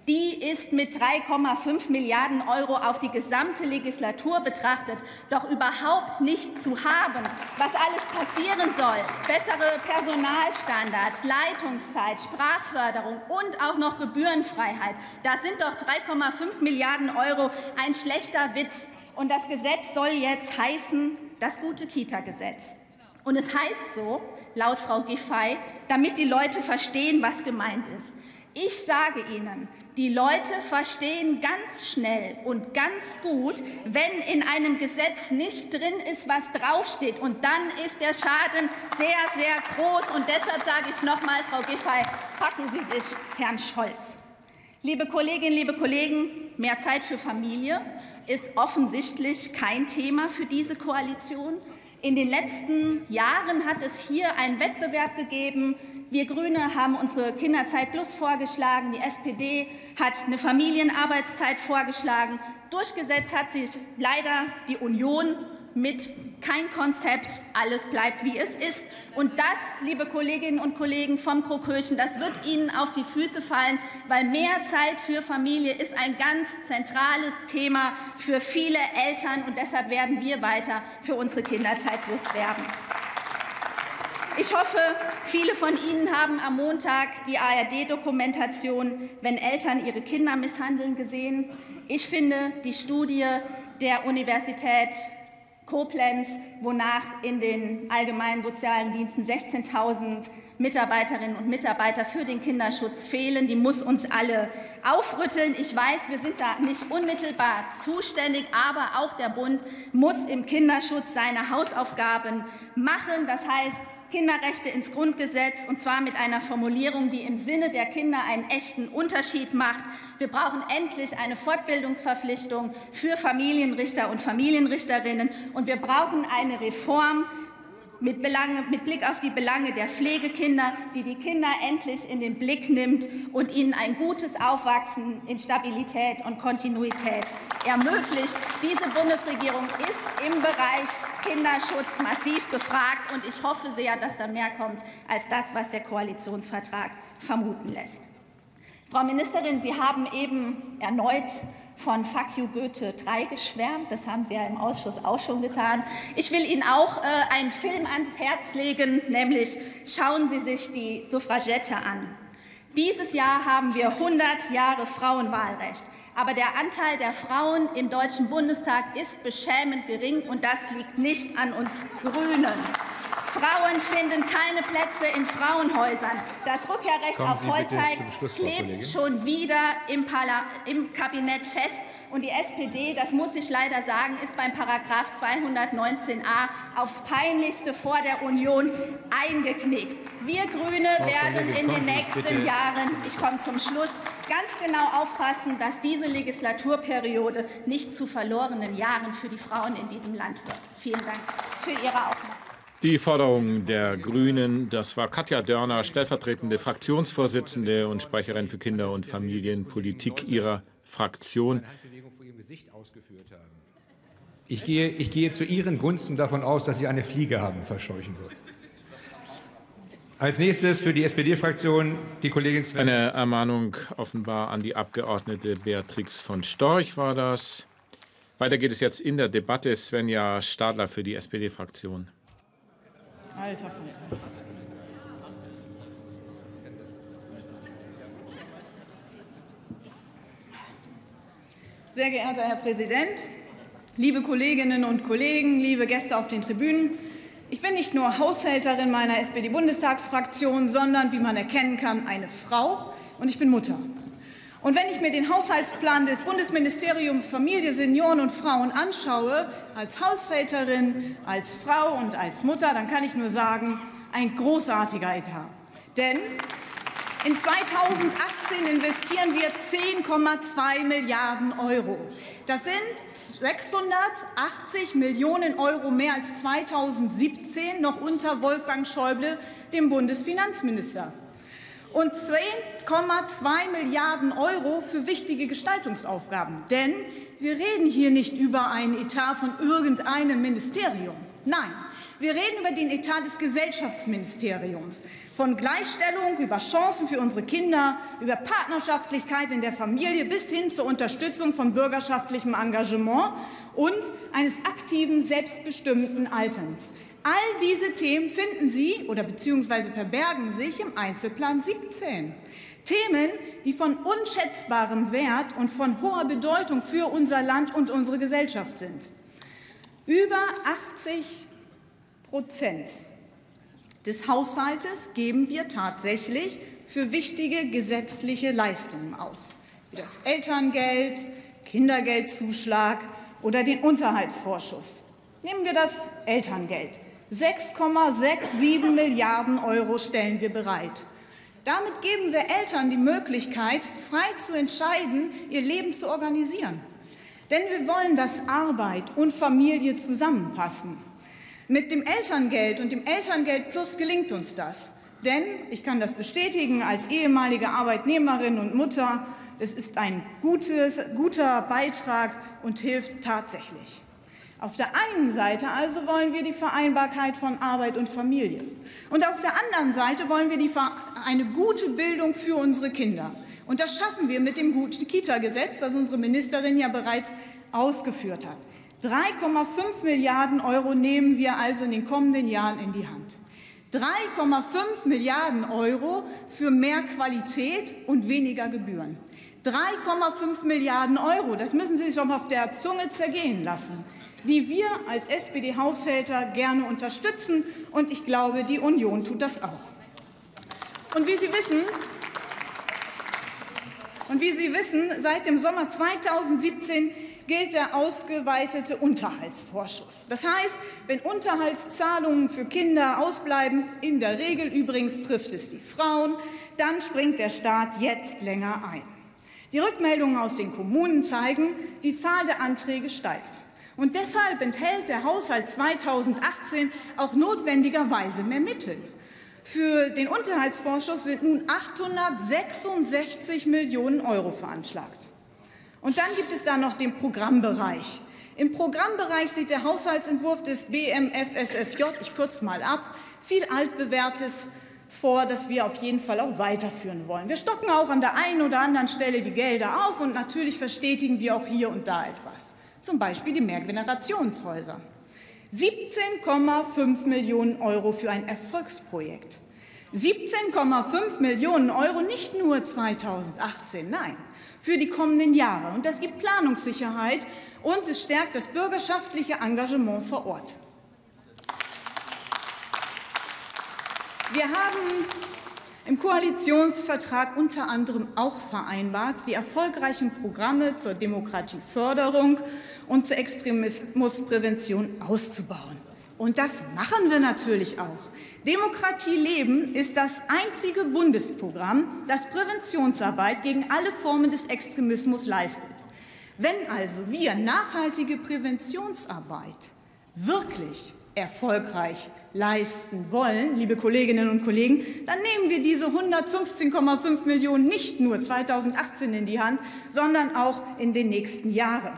Die ist mit drei Komma fünf Milliarden Euro auf die gesamte Legislatur betrachtet doch überhaupt nicht zu haben. Was alles passieren soll, bessere Personalstandards, Leitungszeit, Sprachförderung und auch noch Gebührenfreiheit, da sind doch drei Komma fünf Milliarden Euro ein schlechter Witz. Und das Gesetz soll jetzt heißen, das gute Kita-Gesetz. Und es heißt so, laut Frau Giffey, damit die Leute verstehen, was gemeint ist. Ich sage Ihnen, die Leute verstehen ganz schnell und ganz gut, wenn in einem Gesetz nicht drin ist, was draufsteht. Und dann ist der Schaden sehr, sehr groß. Und deshalb sage ich noch mal, Frau Giffey, packen Sie sich Herrn Scholz. Liebe Kolleginnen, liebe Kollegen, mehr Zeit für Familie ist offensichtlich kein Thema für diese Koalition. In den letzten Jahren hat es hier einen Wettbewerb gegeben. Wir Grüne haben unsere Kinderzeit Plus vorgeschlagen. Die S P D hat eine Familienarbeitszeit vorgeschlagen. Durchgesetzt hat sich leider die Union mit kein Konzept. Alles bleibt, wie es ist. Und das, liebe Kolleginnen und Kollegen vom Krokirchen, das wird Ihnen auf die Füße fallen, weil mehr Zeit für Familie ist ein ganz zentrales Thema für viele Eltern. Und deshalb werden wir weiter für unsere Kinderzeit Plus werben. Ich hoffe, viele von Ihnen haben am Montag die A R D-Dokumentation »Wenn Eltern ihre Kinder misshandeln« gesehen. Ich finde die Studie der Universität Koblenz, wonach in den allgemeinen sozialen Diensten sechzehntausend Mitarbeiterinnen und Mitarbeiter für den Kinderschutz fehlen, die muss uns alle aufrütteln. Ich weiß, wir sind da nicht unmittelbar zuständig, aber auch der Bund muss im Kinderschutz seine Hausaufgaben machen. Das heißt, Kinderrechte ins Grundgesetz, und zwar mit einer Formulierung, die im Sinne der Kinder einen echten Unterschied macht. Wir brauchen endlich eine Fortbildungsverpflichtung für Familienrichter und Familienrichterinnen. Und wir brauchen eine Reform mit, Belange, mit Blick auf die Belange der Pflegekinder, die die Kinder endlich in den Blick nimmt und ihnen ein gutes Aufwachsen in Stabilität und Kontinuität ermöglicht. Diese Bundesregierung ist im Bereich Kinderschutz massiv gefragt, und ich hoffe sehr, dass da mehr kommt als das, was der Koalitionsvertrag vermuten lässt. Frau Ministerin, Sie haben eben erneut von Fuck you Goethe drei geschwärmt. Das haben Sie ja im Ausschuss auch schon getan. Ich will Ihnen auch äh, einen Film ans Herz legen, nämlich schauen Sie sich die Suffragette an. Dieses Jahr haben wir hundert Jahre Frauenwahlrecht. Aber der Anteil der Frauen im Deutschen Bundestag ist beschämend gering, und das liegt nicht an uns Grünen. Frauen finden keine Plätze in Frauenhäusern. Das Rückkehrrecht auf Vollzeit klebt schon wieder im, im Kabinett fest. Und die S P D, das muss ich leider sagen, ist beim Paragraph zweihundertneunzehn a aufs Peinlichste vor der Union eingeknickt. Wir Grüne werden in den nächsten Jahren, ich komme zum Schluss, ganz genau aufpassen, dass diese Legislaturperiode nicht zu verlorenen Jahren für die Frauen in diesem Land wird. Vielen Dank für Ihre Aufmerksamkeit. Die Forderung der Grünen, das war Katja Dörner, stellvertretende Fraktionsvorsitzende und Sprecherin für Kinder- und Familienpolitik ihrer Fraktion. Ich gehe, ich gehe zu Ihren Gunsten davon aus, dass Sie eine Fliege haben verscheuchen würden. Als nächstes für die S P D-Fraktion die Kollegin Sven. Eine Ermahnung offenbar an die Abgeordnete Beatrix von Storch war das. Weiter geht es jetzt in der Debatte. Svenja Stadler für die S P D-Fraktion. Alter Falter. Sehr geehrter Herr Präsident, liebe Kolleginnen und Kollegen, liebe Gäste auf den Tribünen! Ich bin nicht nur Haushälterin meiner S P D-Bundestagsfraktion, sondern, wie man erkennen kann, eine Frau, und ich bin Mutter. Und wenn ich mir den Haushaltsplan des Bundesministeriums Familie, Senioren und Frauen anschaue, als Haushälterin, als Frau und als Mutter, dann kann ich nur sagen, ein großartiger Etat. Denn in zweitausendachtzehn investieren wir zehn Komma zwei Milliarden Euro. Das sind sechshundertachtzig Millionen Euro mehr als zweitausendsiebzehn, noch unter Wolfgang Schäuble, dem Bundesfinanzminister. Und zehn Komma zwei Milliarden Euro für wichtige Gestaltungsaufgaben. Denn wir reden hier nicht über einen Etat von irgendeinem Ministerium. Nein, wir reden über den Etat des Gesellschaftsministeriums. Von Gleichstellung über Chancen für unsere Kinder, über Partnerschaftlichkeit in der Familie bis hin zur Unterstützung von bürgerschaftlichem Engagement und eines aktiven, selbstbestimmten Alterns. All diese Themen finden Sie oder beziehungsweise verbergen sich im Einzelplan siebzehn. Themen, die von unschätzbarem Wert und von hoher Bedeutung für unser Land und unsere Gesellschaft sind. Über achtzig Prozent des Haushaltes geben wir tatsächlich für wichtige gesetzliche Leistungen aus, wie das Elterngeld, Kindergeldzuschlag oder den Unterhaltsvorschuss. Nehmen wir das Elterngeld. sechs Komma siebenundsechzig Milliarden Euro stellen wir bereit. Damit geben wir Eltern die Möglichkeit, frei zu entscheiden, ihr Leben zu organisieren. Denn wir wollen, dass Arbeit und Familie zusammenpassen. Mit dem Elterngeld und dem Elterngeld Plus gelingt uns das. Denn, ich kann das bestätigen, als ehemalige Arbeitnehmerin und Mutter, das ist ein gutes, guter Beitrag und hilft tatsächlich. Auf der einen Seite also wollen wir die Vereinbarkeit von Arbeit und Familie. Und auf der anderen Seite wollen wir die, eine gute Bildung für unsere Kinder. Und das schaffen wir mit dem Gute-Kita-Gesetz, was unsere Ministerin ja bereits ausgeführt hat. drei Komma fünf Milliarden Euro nehmen wir also in den kommenden Jahren in die Hand. drei Komma fünf Milliarden Euro für mehr Qualität und weniger Gebühren. drei Komma fünf Milliarden Euro, das müssen Sie sich doch mal auf der Zunge zergehen lassen, die wir als S P D-Haushälter gerne unterstützen. Und ich glaube, die Union tut das auch. Und wie Sie wissen, und wie Sie wissen, seit dem Sommer zweitausendsiebzehn gilt der ausgeweitete Unterhaltsvorschuss. Das heißt, wenn Unterhaltszahlungen für Kinder ausbleiben, in der Regel übrigens trifft es die Frauen, dann springt der Staat jetzt länger ein. Die Rückmeldungen aus den Kommunen zeigen, die Zahl der Anträge steigt. Und deshalb enthält der Haushalt zweitausendachtzehn auch notwendigerweise mehr Mittel. Für den Unterhaltsvorschuss sind nun achthundertsechsundsechzig Millionen Euro veranschlagt. Und dann gibt es da noch den Programmbereich. Im Programmbereich sieht der Haushaltsentwurf des B M F S F J, ich kürze mal ab, viel Altbewährtes vor, das wir auf jeden Fall auch weiterführen wollen. Wir stocken auch an der einen oder anderen Stelle die Gelder auf und natürlich verstetigen wir auch hier und da etwas. Zum Beispiel die Mehrgenerationshäuser. siebzehn Komma fünf Millionen Euro für ein Erfolgsprojekt. siebzehn Komma fünf Millionen Euro nicht nur zweitausendachtzehn, nein, für die kommenden Jahre. Und das gibt Planungssicherheit und es stärkt das bürgerschaftliche Engagement vor Ort. Wir haben im Koalitionsvertrag unter anderem auch vereinbart, die erfolgreichen Programme zur Demokratieförderung und zur Extremismusprävention auszubauen. Und das machen wir natürlich auch. Demokratie leben ist das einzige Bundesprogramm, das Präventionsarbeit gegen alle Formen des Extremismus leistet. Wenn also wir nachhaltige Präventionsarbeit wirklich erfolgreich leisten wollen, liebe Kolleginnen und Kollegen, dann nehmen wir diese hundertfünfzehn Komma fünf Millionen nicht nur zweitausendachtzehn in die Hand, sondern auch in den nächsten Jahren.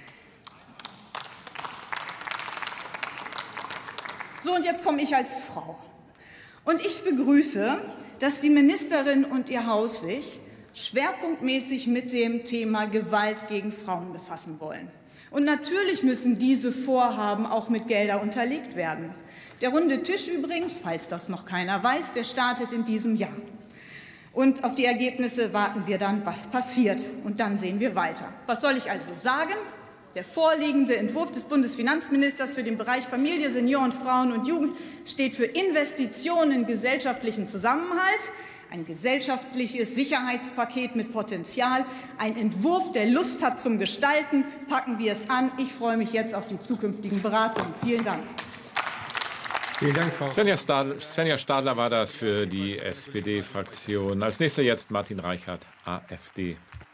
So, und jetzt komme ich als Frau. Und ich begrüße, dass die Ministerin und ihr Haus sich schwerpunktmäßig mit dem Thema Gewalt gegen Frauen befassen wollen. Und natürlich müssen diese Vorhaben auch mit Geldern unterlegt werden. Der runde Tisch übrigens, falls das noch keiner weiß, der startet in diesem Jahr. Und auf die Ergebnisse warten wir dann, was passiert. Und dann sehen wir weiter. Was soll ich also sagen? Der vorliegende Entwurf des Bundesfinanzministers für den Bereich Familie, Senioren, Frauen und Jugend steht für Investitionen in gesellschaftlichen Zusammenhalt, ein gesellschaftliches Sicherheitspaket mit Potenzial, ein Entwurf, der Lust hat zum Gestalten. Packen wir es an. Ich freue mich jetzt auf die zukünftigen Beratungen. Vielen Dank. Vielen Dank, Frau Svenja Stadler, Svenja Stadler war das für die S P D-Fraktion. Als nächster jetzt Martin Reichert, A f D.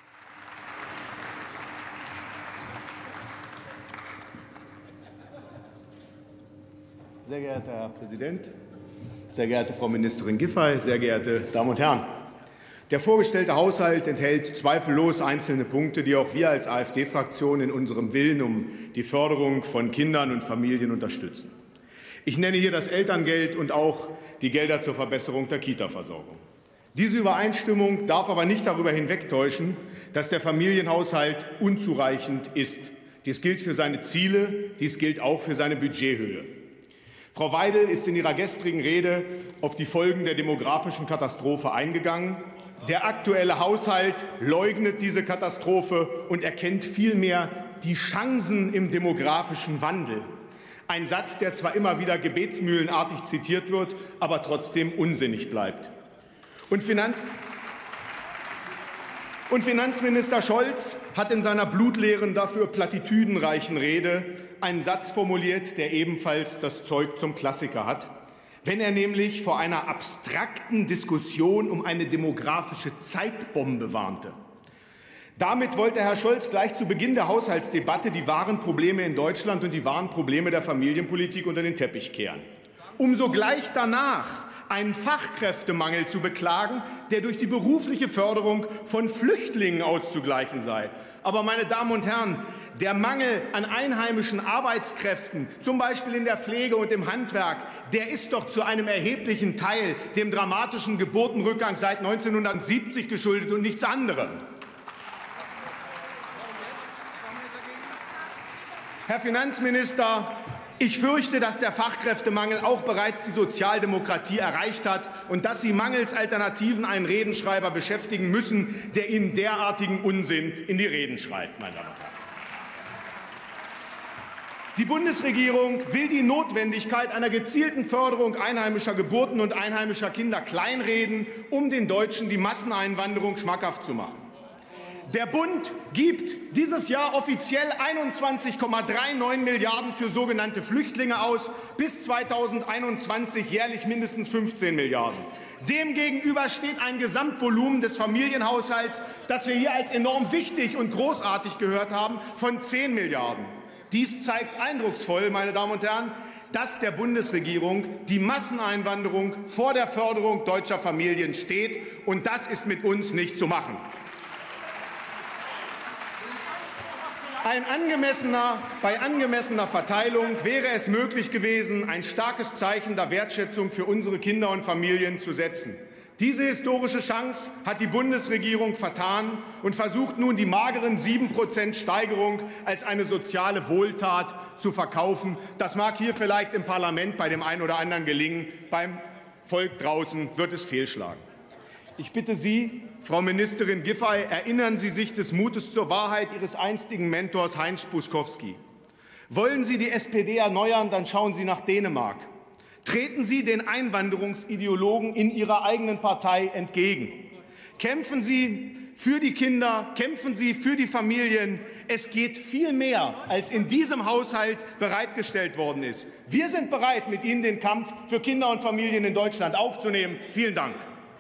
Sehr geehrter Herr Präsident, sehr geehrte Frau Ministerin Giffey, sehr geehrte Damen und Herren! Der vorgestellte Haushalt enthält zweifellos einzelne Punkte, die auch wir als A f D-Fraktion in unserem Willen um die Förderung von Kindern und Familien unterstützen. Ich nenne hier das Elterngeld und auch die Gelder zur Verbesserung der Kita-Versorgung. Diese Übereinstimmung darf aber nicht darüber hinwegtäuschen, dass der Familienhaushalt unzureichend ist. Dies gilt für seine Ziele, dies gilt auch für seine Budgethöhe. Frau Weidel ist in ihrer gestrigen Rede auf die Folgen der demografischen Katastrophe eingegangen. Der aktuelle Haushalt leugnet diese Katastrophe und erkennt vielmehr die Chancen im demografischen Wandel. Ein Satz, der zwar immer wieder gebetsmühlenartig zitiert wird, aber trotzdem unsinnig bleibt. Und, Finanz Und Finanzminister Scholz hat in seiner blutleeren, dafür platitüdenreichen Rede einen Satz formuliert, der ebenfalls das Zeug zum Klassiker hat, wenn er nämlich vor einer abstrakten Diskussion um eine demografische Zeitbombe warnte. Damit wollte Herr Scholz gleich zu Beginn der Haushaltsdebatte die wahren Probleme in Deutschland und die wahren Probleme der Familienpolitik unter den Teppich kehren, um sogleich danach einen Fachkräftemangel zu beklagen, der durch die berufliche Förderung von Flüchtlingen auszugleichen sei. Aber, meine Damen und Herren, der Mangel an einheimischen Arbeitskräften, zum Beispiel in der Pflege und im Handwerk, der ist doch zu einem erheblichen Teil dem dramatischen Geburtenrückgang seit neunzehnhundertsiebzig geschuldet und nichts anderem. Herr Finanzminister, ich fürchte, dass der Fachkräftemangel auch bereits die Sozialdemokratie erreicht hat und dass Sie mangels Alternativen einen Redenschreiber beschäftigen müssen, der Ihnen derartigen Unsinn in die Reden schreibt, meine Damen und Herren. Die Bundesregierung will die Notwendigkeit einer gezielten Förderung einheimischer Geburten und einheimischer Kinder kleinreden, um den Deutschen die Masseneinwanderung schmackhaft zu machen. Der Bund gibt dieses Jahr offiziell einundzwanzig Komma neununddreißig Milliarden für sogenannte Flüchtlinge aus, bis zweitausendeinundzwanzig jährlich mindestens fünfzehn Milliarden. Demgegenüber steht ein Gesamtvolumen des Familienhaushalts, das wir hier als enorm wichtig und großartig gehört haben, von zehn Milliarden. Dies zeigt eindrucksvoll, meine Damen und Herren, dass der Bundesregierung die Masseneinwanderung vor der Förderung deutscher Familien steht, und das ist mit uns nicht zu machen. Ein angemessener, bei angemessener Verteilung wäre es möglich gewesen, ein starkes Zeichen der Wertschätzung für unsere Kinder und Familien zu setzen. Diese historische Chance hat die Bundesregierung vertan und versucht nun, die mageren sieben Prozent Steigerung als eine soziale Wohltat zu verkaufen. Das mag hier vielleicht im Parlament bei dem einen oder anderen gelingen, beim Volk draußen wird es fehlschlagen. Ich bitte Sie, Frau Ministerin Giffey, erinnern Sie sich des Mutes zur Wahrheit Ihres einstigen Mentors Heinz Buschkowski. Wollen Sie die S P D erneuern, dann schauen Sie nach Dänemark. Treten Sie den Einwanderungsideologen in Ihrer eigenen Partei entgegen. Kämpfen Sie für die Kinder, kämpfen Sie für die Familien. Es geht viel mehr, als in diesem Haushalt bereitgestellt worden ist. Wir sind bereit, mit Ihnen den Kampf für Kinder und Familien in Deutschland aufzunehmen. Vielen Dank.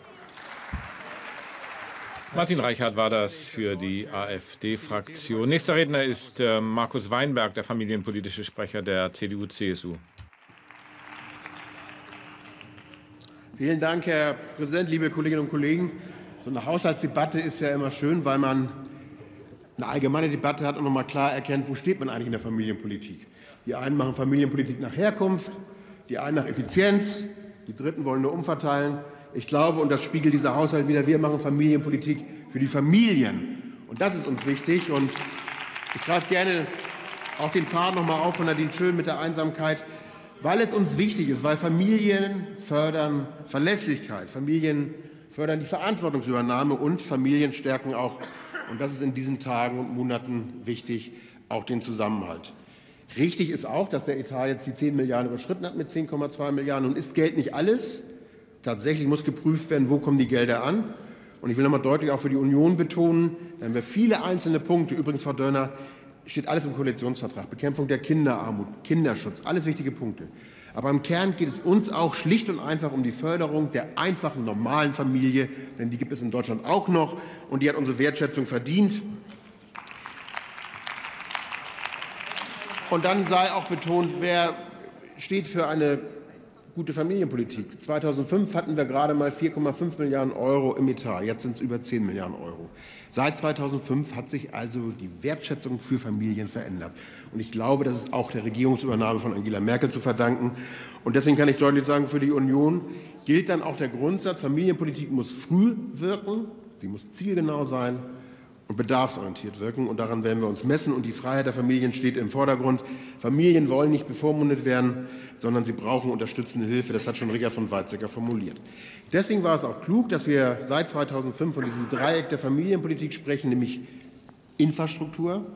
Martin Reichert war das für die AfD-Fraktion. Nächster Redner ist äh, Markus Weinberg, der familienpolitische Sprecher der C D U C S U. Vielen Dank, Herr Präsident, liebe Kolleginnen und Kollegen. So eine Haushaltsdebatte ist ja immer schön, weil man eine allgemeine Debatte hat und noch mal klar erkennt, wo steht man eigentlich in der Familienpolitik. Die einen machen Familienpolitik nach Herkunft, die einen nach Effizienz, die Dritten wollen nur umverteilen. Ich glaube, und das spiegelt dieser Haushalt wieder, wir machen Familienpolitik für die Familien. Und das ist uns wichtig. Und ich greife gerne auch den Faden noch mal auf von Nadine Schön mit der Einsamkeit, weil es uns wichtig ist, weil Familien fördern Verlässlichkeit, Familien fördern die Verantwortungsübernahme und Familien stärken auch, und das ist in diesen Tagen und Monaten wichtig, auch den Zusammenhalt. Richtig ist auch, dass der Etat jetzt die zehn Milliarden überschritten hat mit zehn Komma zwei Milliarden. Und ist Geld nicht alles? Tatsächlich muss geprüft werden, wo kommen die Gelder an. Und ich will noch mal deutlich auch für die Union betonen, da haben wir viele einzelne Punkte. Übrigens, Frau Dörner, steht alles im Koalitionsvertrag. Bekämpfung der Kinderarmut, Kinderschutz, alles wichtige Punkte. Aber im Kern geht es uns auch schlicht und einfach um die Förderung der einfachen, normalen Familie. Denn die gibt es in Deutschland auch noch. Und die hat unsere Wertschätzung verdient. Und dann sei auch betont, wer steht für eine gute Familienpolitik. zweitausendfünf hatten wir gerade mal vier Komma fünf Milliarden Euro im Etat. Jetzt sind es über zehn Milliarden Euro. Seit zweitausendfünf hat sich also die Wertschätzung für Familien verändert. Und ich glaube, das ist auch der Regierungsübernahme von Angela Merkel zu verdanken. Und deswegen kann ich deutlich sagen, für die Union gilt dann auch der Grundsatz, Familienpolitik muss früh wirken, sie muss zielgenau sein und bedarfsorientiert wirken. Und daran werden wir uns messen. Und die Freiheit der Familien steht im Vordergrund. Familien wollen nicht bevormundet werden, sondern sie brauchen unterstützende Hilfe. Das hat schon Richard von Weizsäcker formuliert. Deswegen war es auch klug, dass wir seit zweitausendfünf von diesem Dreieck der Familienpolitik sprechen, nämlich Infrastruktur,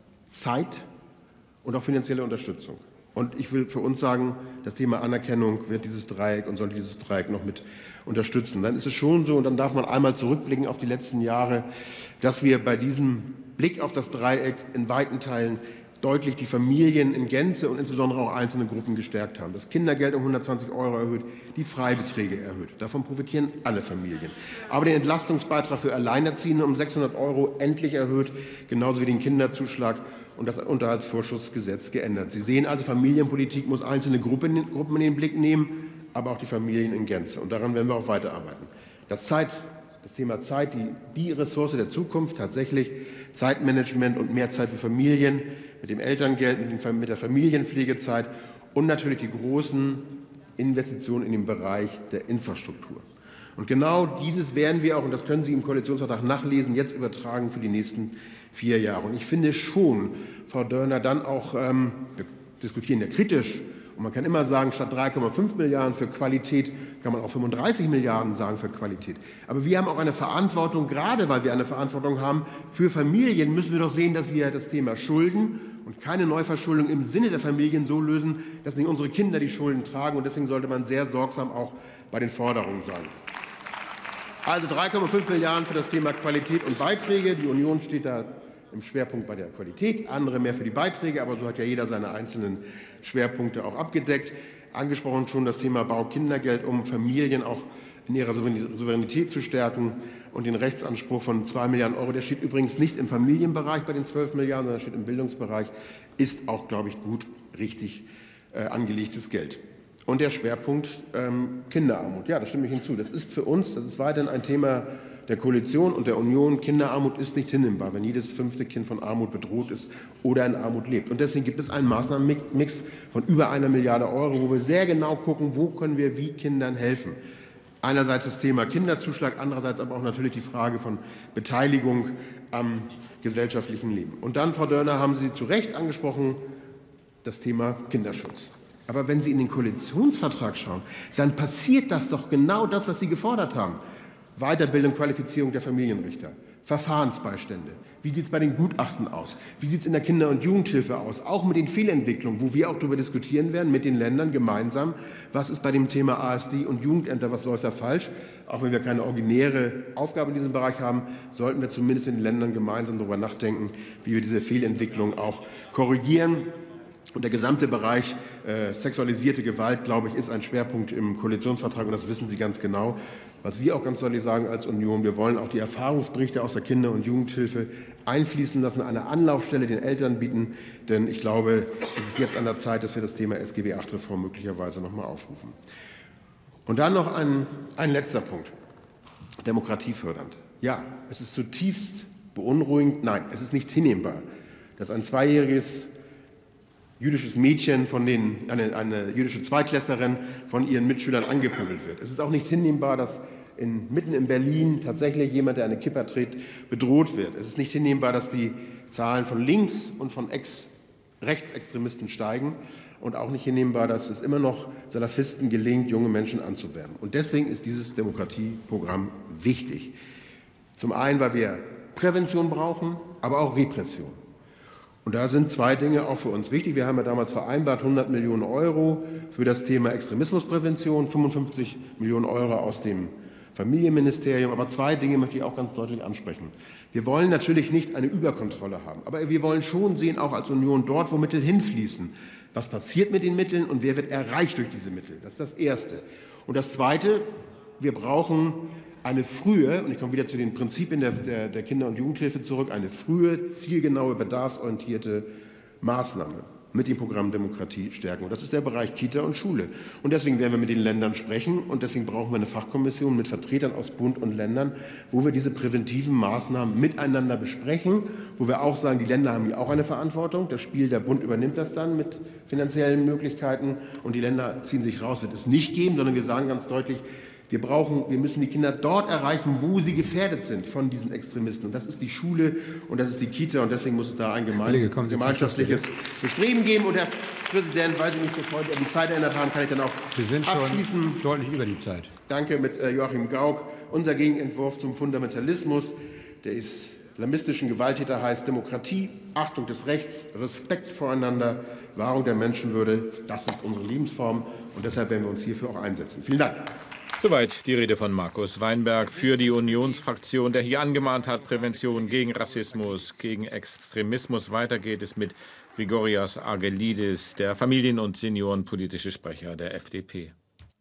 Zeit und auch finanzielle Unterstützung. Und ich will für uns sagen, das Thema Anerkennung wird dieses Dreieck und soll dieses Dreieck noch mit unterstützen. Dann ist es schon so, und dann darf man einmal zurückblicken auf die letzten Jahre, dass wir bei diesem Blick auf das Dreieck in weiten Teilen deutlich die Familien in Gänze und insbesondere auch einzelne Gruppen gestärkt haben. Das Kindergeld um hundertzwanzig Euro erhöht, die Freibeträge erhöht. Davon profitieren alle Familien. Aber den Entlastungsbeitrag für Alleinerziehende um sechshundert Euro endlich erhöht, genauso wie den Kinderzuschlag und das Unterhaltsvorschussgesetz geändert. Sie sehen also, Familienpolitik muss einzelne Gruppen, Gruppen in den Blick nehmen, aber auch die Familien in Gänze. Und daran werden wir auch weiterarbeiten. Das, Zeit, das Thema Zeit, die, die Ressource der Zukunft, tatsächlich Zeitmanagement und mehr Zeit für Familien, mit dem Elterngeld, mit, dem, mit der Familienpflegezeit und natürlich die großen Investitionen in den Bereich der Infrastruktur. Und genau dieses werden wir auch, und das können Sie im Koalitionsvertrag nachlesen, jetzt übertragen für die nächsten vier Jahre. Und ich finde schon, Frau Dörner, dann auch, ähm, wir diskutieren ja kritisch, und man kann immer sagen, statt drei Komma fünf Milliarden für Qualität kann man auch fünfunddreißig Milliarden sagen für Qualität. Aber wir haben auch eine Verantwortung, gerade weil wir eine Verantwortung haben für Familien, müssen wir doch sehen, dass wir das Thema Schulden und keine Neuverschuldung im Sinne der Familien so lösen, dass nicht unsere Kinder die Schulden tragen. Und deswegen sollte man sehr sorgsam auch bei den Forderungen sein. Also drei Komma fünf Milliarden für das Thema Qualität und Beiträge. Die Union steht da im Schwerpunkt bei der Qualität, andere mehr für die Beiträge, aber so hat ja jeder seine einzelnen Schwerpunkte auch abgedeckt. Angesprochen schon das Thema Bau-Kindergeld, um Familien auch in ihrer Souveränität zu stärken und den Rechtsanspruch von zwei Milliarden Euro, der steht übrigens nicht im Familienbereich bei den zwölf Milliarden, sondern steht im Bildungsbereich, ist auch, glaube ich, gut, richtig äh, angelegtes Geld. Und der Schwerpunkt ähm, Kinderarmut, ja, da stimme ich hinzu. Das ist für uns, das ist weiterhin ein Thema der Koalition und der Union. Kinderarmut ist nicht hinnehmbar, wenn jedes fünfte Kind von Armut bedroht ist oder in Armut lebt. Und deswegen gibt es einen Maßnahmenmix von über einer Milliarde Euro, wo wir sehr genau gucken, wo können wir wie Kindern helfen. Einerseits das Thema Kinderzuschlag, andererseits aber auch natürlich die Frage von Beteiligung am gesellschaftlichen Leben. Und dann, Frau Dörner, haben Sie zu Recht angesprochen, das Thema Kinderschutz. Aber wenn Sie in den Koalitionsvertrag schauen, dann passiert das doch genau das, was Sie gefordert haben. Weiterbildung, Qualifizierung der Familienrichter, Verfahrensbeistände. Wie sieht es bei den Gutachten aus? Wie sieht es in der Kinder- und Jugendhilfe aus? Auch mit den Fehlentwicklungen, wo wir auch darüber diskutieren werden, mit den Ländern gemeinsam. Was ist bei dem Thema A S D und Jugendämter, was läuft da falsch? Auch wenn wir keine originäre Aufgabe in diesem Bereich haben, sollten wir zumindest in den Ländern gemeinsam darüber nachdenken, wie wir diese Fehlentwicklung auch korrigieren. Und der gesamte Bereich äh, sexualisierte Gewalt, glaube ich, ist ein Schwerpunkt im Koalitionsvertrag, und das wissen Sie ganz genau. Was wir auch ganz deutlich sagen als Union, wir wollen auch die Erfahrungsberichte aus der Kinder- und Jugendhilfe einfließen lassen, eine Anlaufstelle den Eltern bieten, denn ich glaube, es ist jetzt an der Zeit, dass wir das Thema S G B acht Reform möglicherweise noch mal aufrufen. Und dann noch ein, ein letzter Punkt, demokratiefördernd. Ja, es ist zutiefst beunruhigend, nein, es ist nicht hinnehmbar, dass ein zweijähriges jüdisches Mädchen, von denen, eine, eine jüdische Zweitklässlerin von ihren Mitschülern angepöbelt wird. Es ist auch nicht hinnehmbar, dass in, mitten in Berlin tatsächlich jemand, der eine Kippa trägt, bedroht wird. Es ist nicht hinnehmbar, dass die Zahlen von Links- und von Ex Rechtsextremisten steigen, und auch nicht hinnehmbar, dass es immer noch Salafisten gelingt, junge Menschen anzuwerben. Und deswegen ist dieses Demokratieprogramm wichtig. Zum einen, weil wir Prävention brauchen, aber auch Repression. Und da sind zwei Dinge auch für uns wichtig. Wir haben ja damals vereinbart, hundert Millionen Euro für das Thema Extremismusprävention, fünfundfünfzig Millionen Euro aus dem Familienministerium. Aber zwei Dinge möchte ich auch ganz deutlich ansprechen. Wir wollen natürlich nicht eine Überkontrolle haben, aber wir wollen schon sehen, auch als Union dort, wo Mittel hinfließen, was passiert mit den Mitteln und wer wird erreicht durch diese Mittel. Das ist das Erste. Und das Zweite, wir brauchen eine frühe, und ich komme wieder zu den Prinzipien der, der, der Kinder- und Jugendhilfe zurück, eine frühe, zielgenaue, bedarfsorientierte Maßnahme. mit dem Programm Demokratie stärken. Und das ist der Bereich Kita und Schule. Und deswegen werden wir mit den Ländern sprechen und deswegen brauchen wir eine Fachkommission mit Vertretern aus Bund und Ländern, wo wir diese präventiven Maßnahmen miteinander besprechen, wo wir auch sagen, die Länder haben hier auch eine Verantwortung. Das Spiel, der Bund übernimmt das dann mit finanziellen Möglichkeiten und die Länder ziehen sich raus. Wird es nicht geben, sondern wir sagen ganz deutlich, Wir, brauchen, wir müssen die Kinder dort erreichen, wo sie gefährdet sind von diesen Extremisten. Und das ist die Schule und das ist die Kita. Und deswegen muss es da ein gemein, gemeinschaftliches Bestreben geben. Und Herr Präsident, weil Sie mich bis heute an die Zeit erinnert haben, kann ich dann auch Sie sind abschließen. Schon deutlich über die Zeit. Danke mit Joachim Gauck. Unser Gegenentwurf zum Fundamentalismus, der islamistischen Gewalttäter heißt Demokratie, Achtung des Rechts, Respekt voreinander, Wahrung der Menschenwürde. Das ist unsere Lebensform. Und deshalb werden wir uns hierfür auch einsetzen. Vielen Dank. Soweit die Rede von Markus Weinberg für die Unionsfraktion, der hier angemahnt hat, Prävention gegen Rassismus, gegen Extremismus. Weiter geht es mit Grigorias Argelidis, der Familien- und Seniorenpolitische Sprecher der F D P.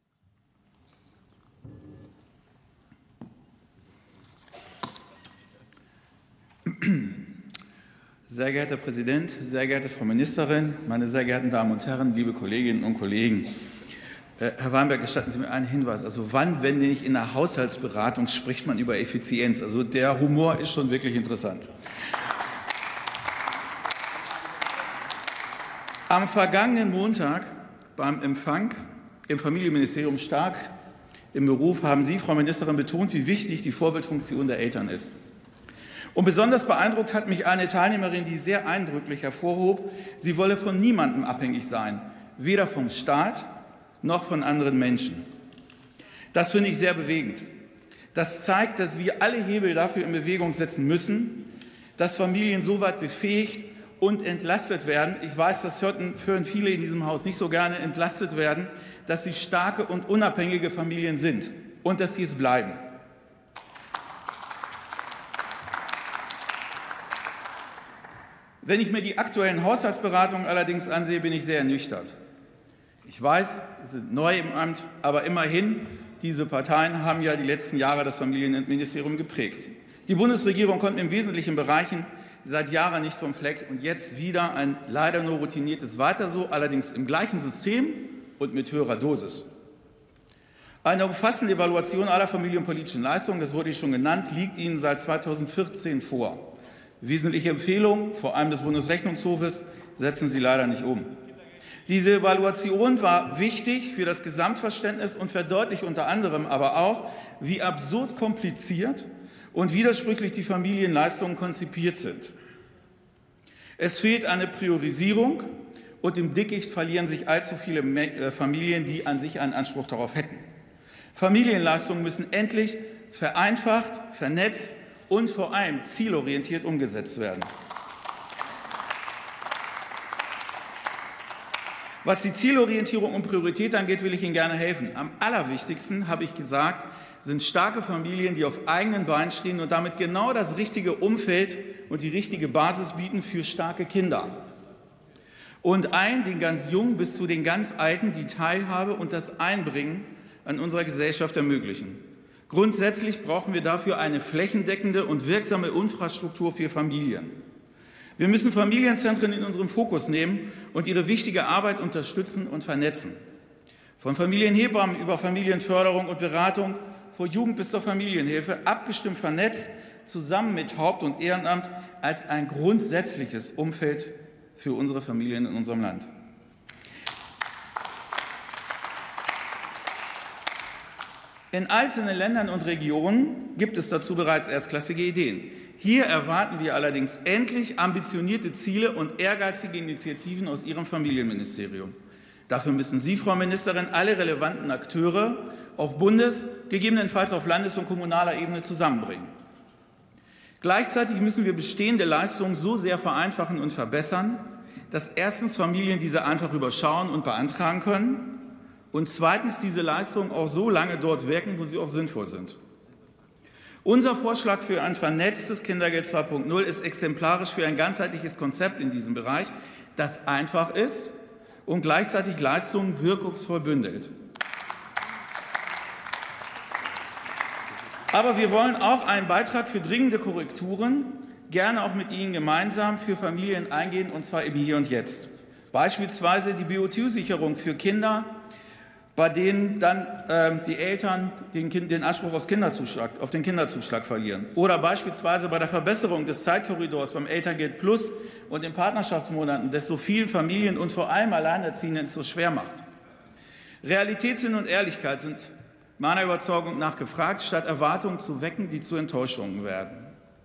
Sehr geehrter Herr Präsident, sehr geehrte Frau Ministerin, meine sehr geehrten Damen und Herren, liebe Kolleginnen und Kollegen! Herr Weinberg, gestatten Sie mir einen Hinweis. Also wann, wenn nicht in der Haushaltsberatung, spricht man über Effizienz? Also der Humor ist schon wirklich interessant. Am vergangenen Montag beim Empfang im Familienministerium Stark im Beruf haben Sie, Frau Ministerin, betont, wie wichtig die Vorbildfunktion der Eltern ist. Und besonders beeindruckt hat mich eine Teilnehmerin, die sehr eindrücklich hervorhob, sie wolle von niemandem abhängig sein, weder vom Staat noch von anderen Menschen. Das finde ich sehr bewegend. Das zeigt, dass wir alle Hebel dafür in Bewegung setzen müssen, dass Familien so weit befähigt und entlastet werden. Ich weiß, das hören viele in diesem Haus nicht so gerne, entlastet werden, dass sie starke und unabhängige Familien sind und dass sie es bleiben. Wenn ich mir die aktuellen Haushaltsberatungen allerdings ansehe, bin ich sehr ernüchtert. Ich weiß, Sie sind neu im Amt, aber immerhin, diese Parteien haben ja die letzten Jahre das Familienministerium geprägt. Die Bundesregierung kommt in wesentlichen Bereichen seit Jahren nicht vom Fleck und jetzt wieder ein leider nur routiniertes Weiter so, allerdings im gleichen System und mit höherer Dosis. Eine umfassende Evaluation aller familienpolitischen Leistungen, das wurde schon genannt, liegt Ihnen seit zweitausendvierzehn vor. Wesentliche Empfehlungen, vor allem des Bundesrechnungshofes, setzen Sie leider nicht um. Diese Evaluation war wichtig für das Gesamtverständnis und verdeutlicht unter anderem aber auch, wie absurd kompliziert und widersprüchlich die Familienleistungen konzipiert sind. Es fehlt eine Priorisierung und im Dickicht verlieren sich allzu viele Familien, die an sich einen Anspruch darauf hätten. Familienleistungen müssen endlich vereinfacht, vernetzt und vor allem zielorientiert umgesetzt werden. Was die Zielorientierung und Priorität angeht, will ich Ihnen gerne helfen. Am allerwichtigsten, habe ich gesagt, sind starke Familien, die auf eigenen Beinen stehen und damit genau das richtige Umfeld und die richtige Basis bieten für starke Kinder. Und allen, den ganz Jungen bis zu den ganz Alten, die Teilhabe und das Einbringen an unserer Gesellschaft ermöglichen. Grundsätzlich brauchen wir dafür eine flächendeckende und wirksame Infrastruktur für Familien. Wir müssen Familienzentren in unserem Fokus nehmen und ihre wichtige Arbeit unterstützen und vernetzen. Von Familienhebammen über Familienförderung und Beratung, von Jugend bis zur Familienhilfe, abgestimmt vernetzt, zusammen mit Haupt- und Ehrenamt als ein grundsätzliches Umfeld für unsere Familien in unserem Land. In einzelnen Ländern und Regionen gibt es dazu bereits erstklassige Ideen. Hier erwarten wir allerdings endlich ambitionierte Ziele und ehrgeizige Initiativen aus Ihrem Familienministerium. Dafür müssen Sie, Frau Ministerin, alle relevanten Akteure auf Bundes-, gegebenenfalls auf Landes- und kommunaler Ebene zusammenbringen. Gleichzeitig müssen wir bestehende Leistungen so sehr vereinfachen und verbessern, dass erstens Familien diese einfach überschauen und beantragen können und zweitens diese Leistungen auch so lange dort wirken, wo sie auch sinnvoll sind. Unser Vorschlag für ein vernetztes Kindergeld zwei Punkt null ist exemplarisch für ein ganzheitliches Konzept in diesem Bereich, das einfach ist und gleichzeitig Leistungen wirkungsvoll bündelt. Aber wir wollen auch einen Beitrag für dringende Korrekturen, gerne auch mit Ihnen gemeinsam, für Familien eingehen, und zwar im Hier und Jetzt. Beispielsweise die B O T-Sicherung für Kinder, bei denen dann äh, die Eltern den, kind, den Anspruch auf, Kinderzuschlag, auf den Kinderzuschlag verlieren. Oder beispielsweise bei der Verbesserung des Zeitkorridors beim Elterngeld Plus und den Partnerschaftsmonaten, das so vielen Familien und vor allem Alleinerziehenden so schwer macht. Realitätssinn und Ehrlichkeit sind meiner Überzeugung nach gefragt, statt Erwartungen zu wecken, die zu Enttäuschungen werden.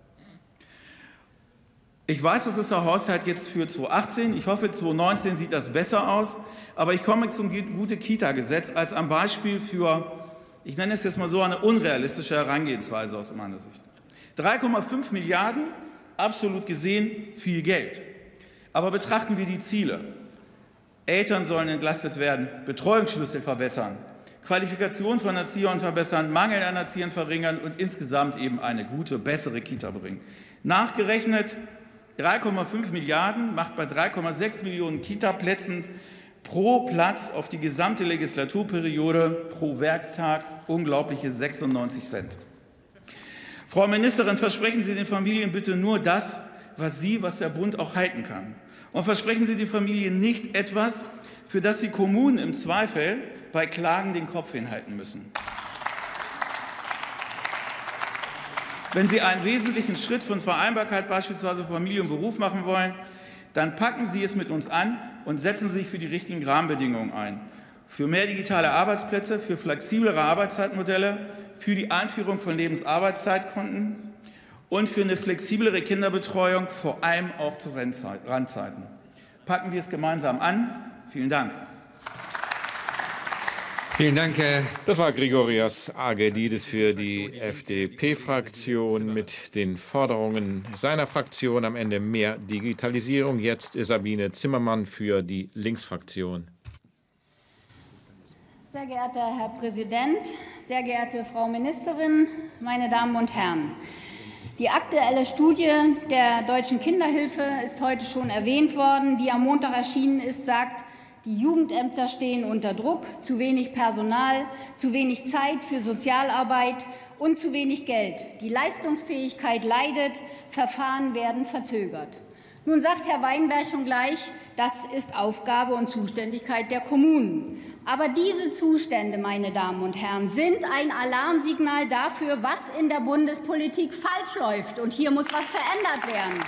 Ich weiß, das ist der Haushalt jetzt für zweitausendachtzehn. Ich hoffe, zweitausendneunzehn sieht das besser aus. Aber ich komme zum Gute-Kita-Gesetz als ein Beispiel für, ich nenne es jetzt mal so, eine unrealistische Herangehensweise aus meiner Sicht. drei Komma fünf Milliarden, absolut gesehen viel Geld. Aber betrachten wir die Ziele. Eltern sollen entlastet werden, Betreuungsschlüssel verbessern, Qualifikation von Erziehern verbessern, Mangel an Erziehern verringern und insgesamt eben eine gute, bessere Kita bringen. Nachgerechnet drei Komma fünf Milliarden macht bei drei Komma sechs Millionen Kita-Plätzen pro Platz auf die gesamte Legislaturperiode pro Werktag unglaubliche sechsundneunzig Cent. Frau Ministerin, versprechen Sie den Familien bitte nur das, was Sie, was der Bund auch halten kann. Und versprechen Sie den Familien nicht etwas, für das die Kommunen im Zweifel bei Klagen den Kopf hinhalten müssen. Wenn Sie einen wesentlichen Schritt von Vereinbarkeit beispielsweise Familie und Beruf machen wollen, dann packen Sie es mit uns an und setzen Sie sich für die richtigen Rahmenbedingungen ein. Für mehr digitale Arbeitsplätze, für flexiblere Arbeitszeitmodelle, für die Einführung von Lebensarbeitszeitkonten und für eine flexiblere Kinderbetreuung, vor allem auch zu Randzeiten. Packen wir es gemeinsam an. Vielen Dank. Vielen Dank, Herr. Das war Gregorios Argelidis für die F D P-Fraktion mit den Forderungen seiner Fraktion am Ende mehr Digitalisierung. Jetzt Sabine Zimmermann für die Linksfraktion. Sehr geehrter Herr Präsident, sehr geehrte Frau Ministerin, meine Damen und Herren! Die aktuelle Studie der Deutschen Kinderhilfe ist heute schon erwähnt worden, die am Montag erschienen ist, sagt, die Jugendämter stehen unter Druck, zu wenig Personal, zu wenig Zeit für Sozialarbeit und zu wenig Geld. Die Leistungsfähigkeit leidet, Verfahren werden verzögert. Nun sagt Herr Weinberg schon gleich, das ist Aufgabe und Zuständigkeit der Kommunen. Aber diese Zustände, meine Damen und Herren, sind ein Alarmsignal dafür, was in der Bundespolitik falsch läuft. Und hier muss was verändert werden.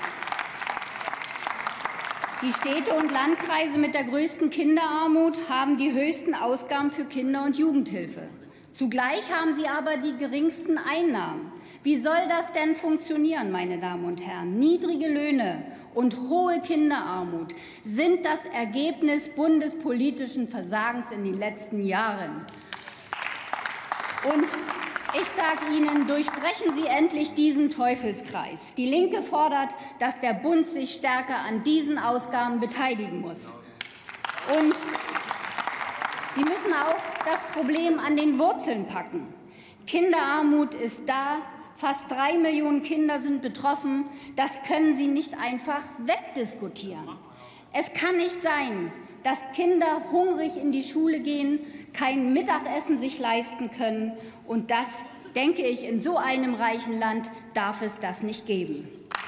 Die Städte und Landkreise mit der größten Kinderarmut haben die höchsten Ausgaben für Kinder- und Jugendhilfe. Zugleich haben sie aber die geringsten Einnahmen. Wie soll das denn funktionieren, meine Damen und Herren? Niedrige Löhne und hohe Kinderarmut sind das Ergebnis bundespolitischen Versagens in den letzten Jahren. Und ich sage Ihnen, durchbrechen Sie endlich diesen Teufelskreis. Die Linke fordert, dass der Bund sich stärker an diesen Ausgaben beteiligen muss. Und Sie müssen auch das Problem an den Wurzeln packen. Kinderarmut ist da, fast drei Millionen Kinder sind betroffen. Das können Sie nicht einfach wegdiskutieren. Es kann nicht sein, dass Kinder hungrig in die Schule gehen, kein Mittagessen sich leisten können. Und das, denke ich, in so einem reichen Land darf es das nicht geben.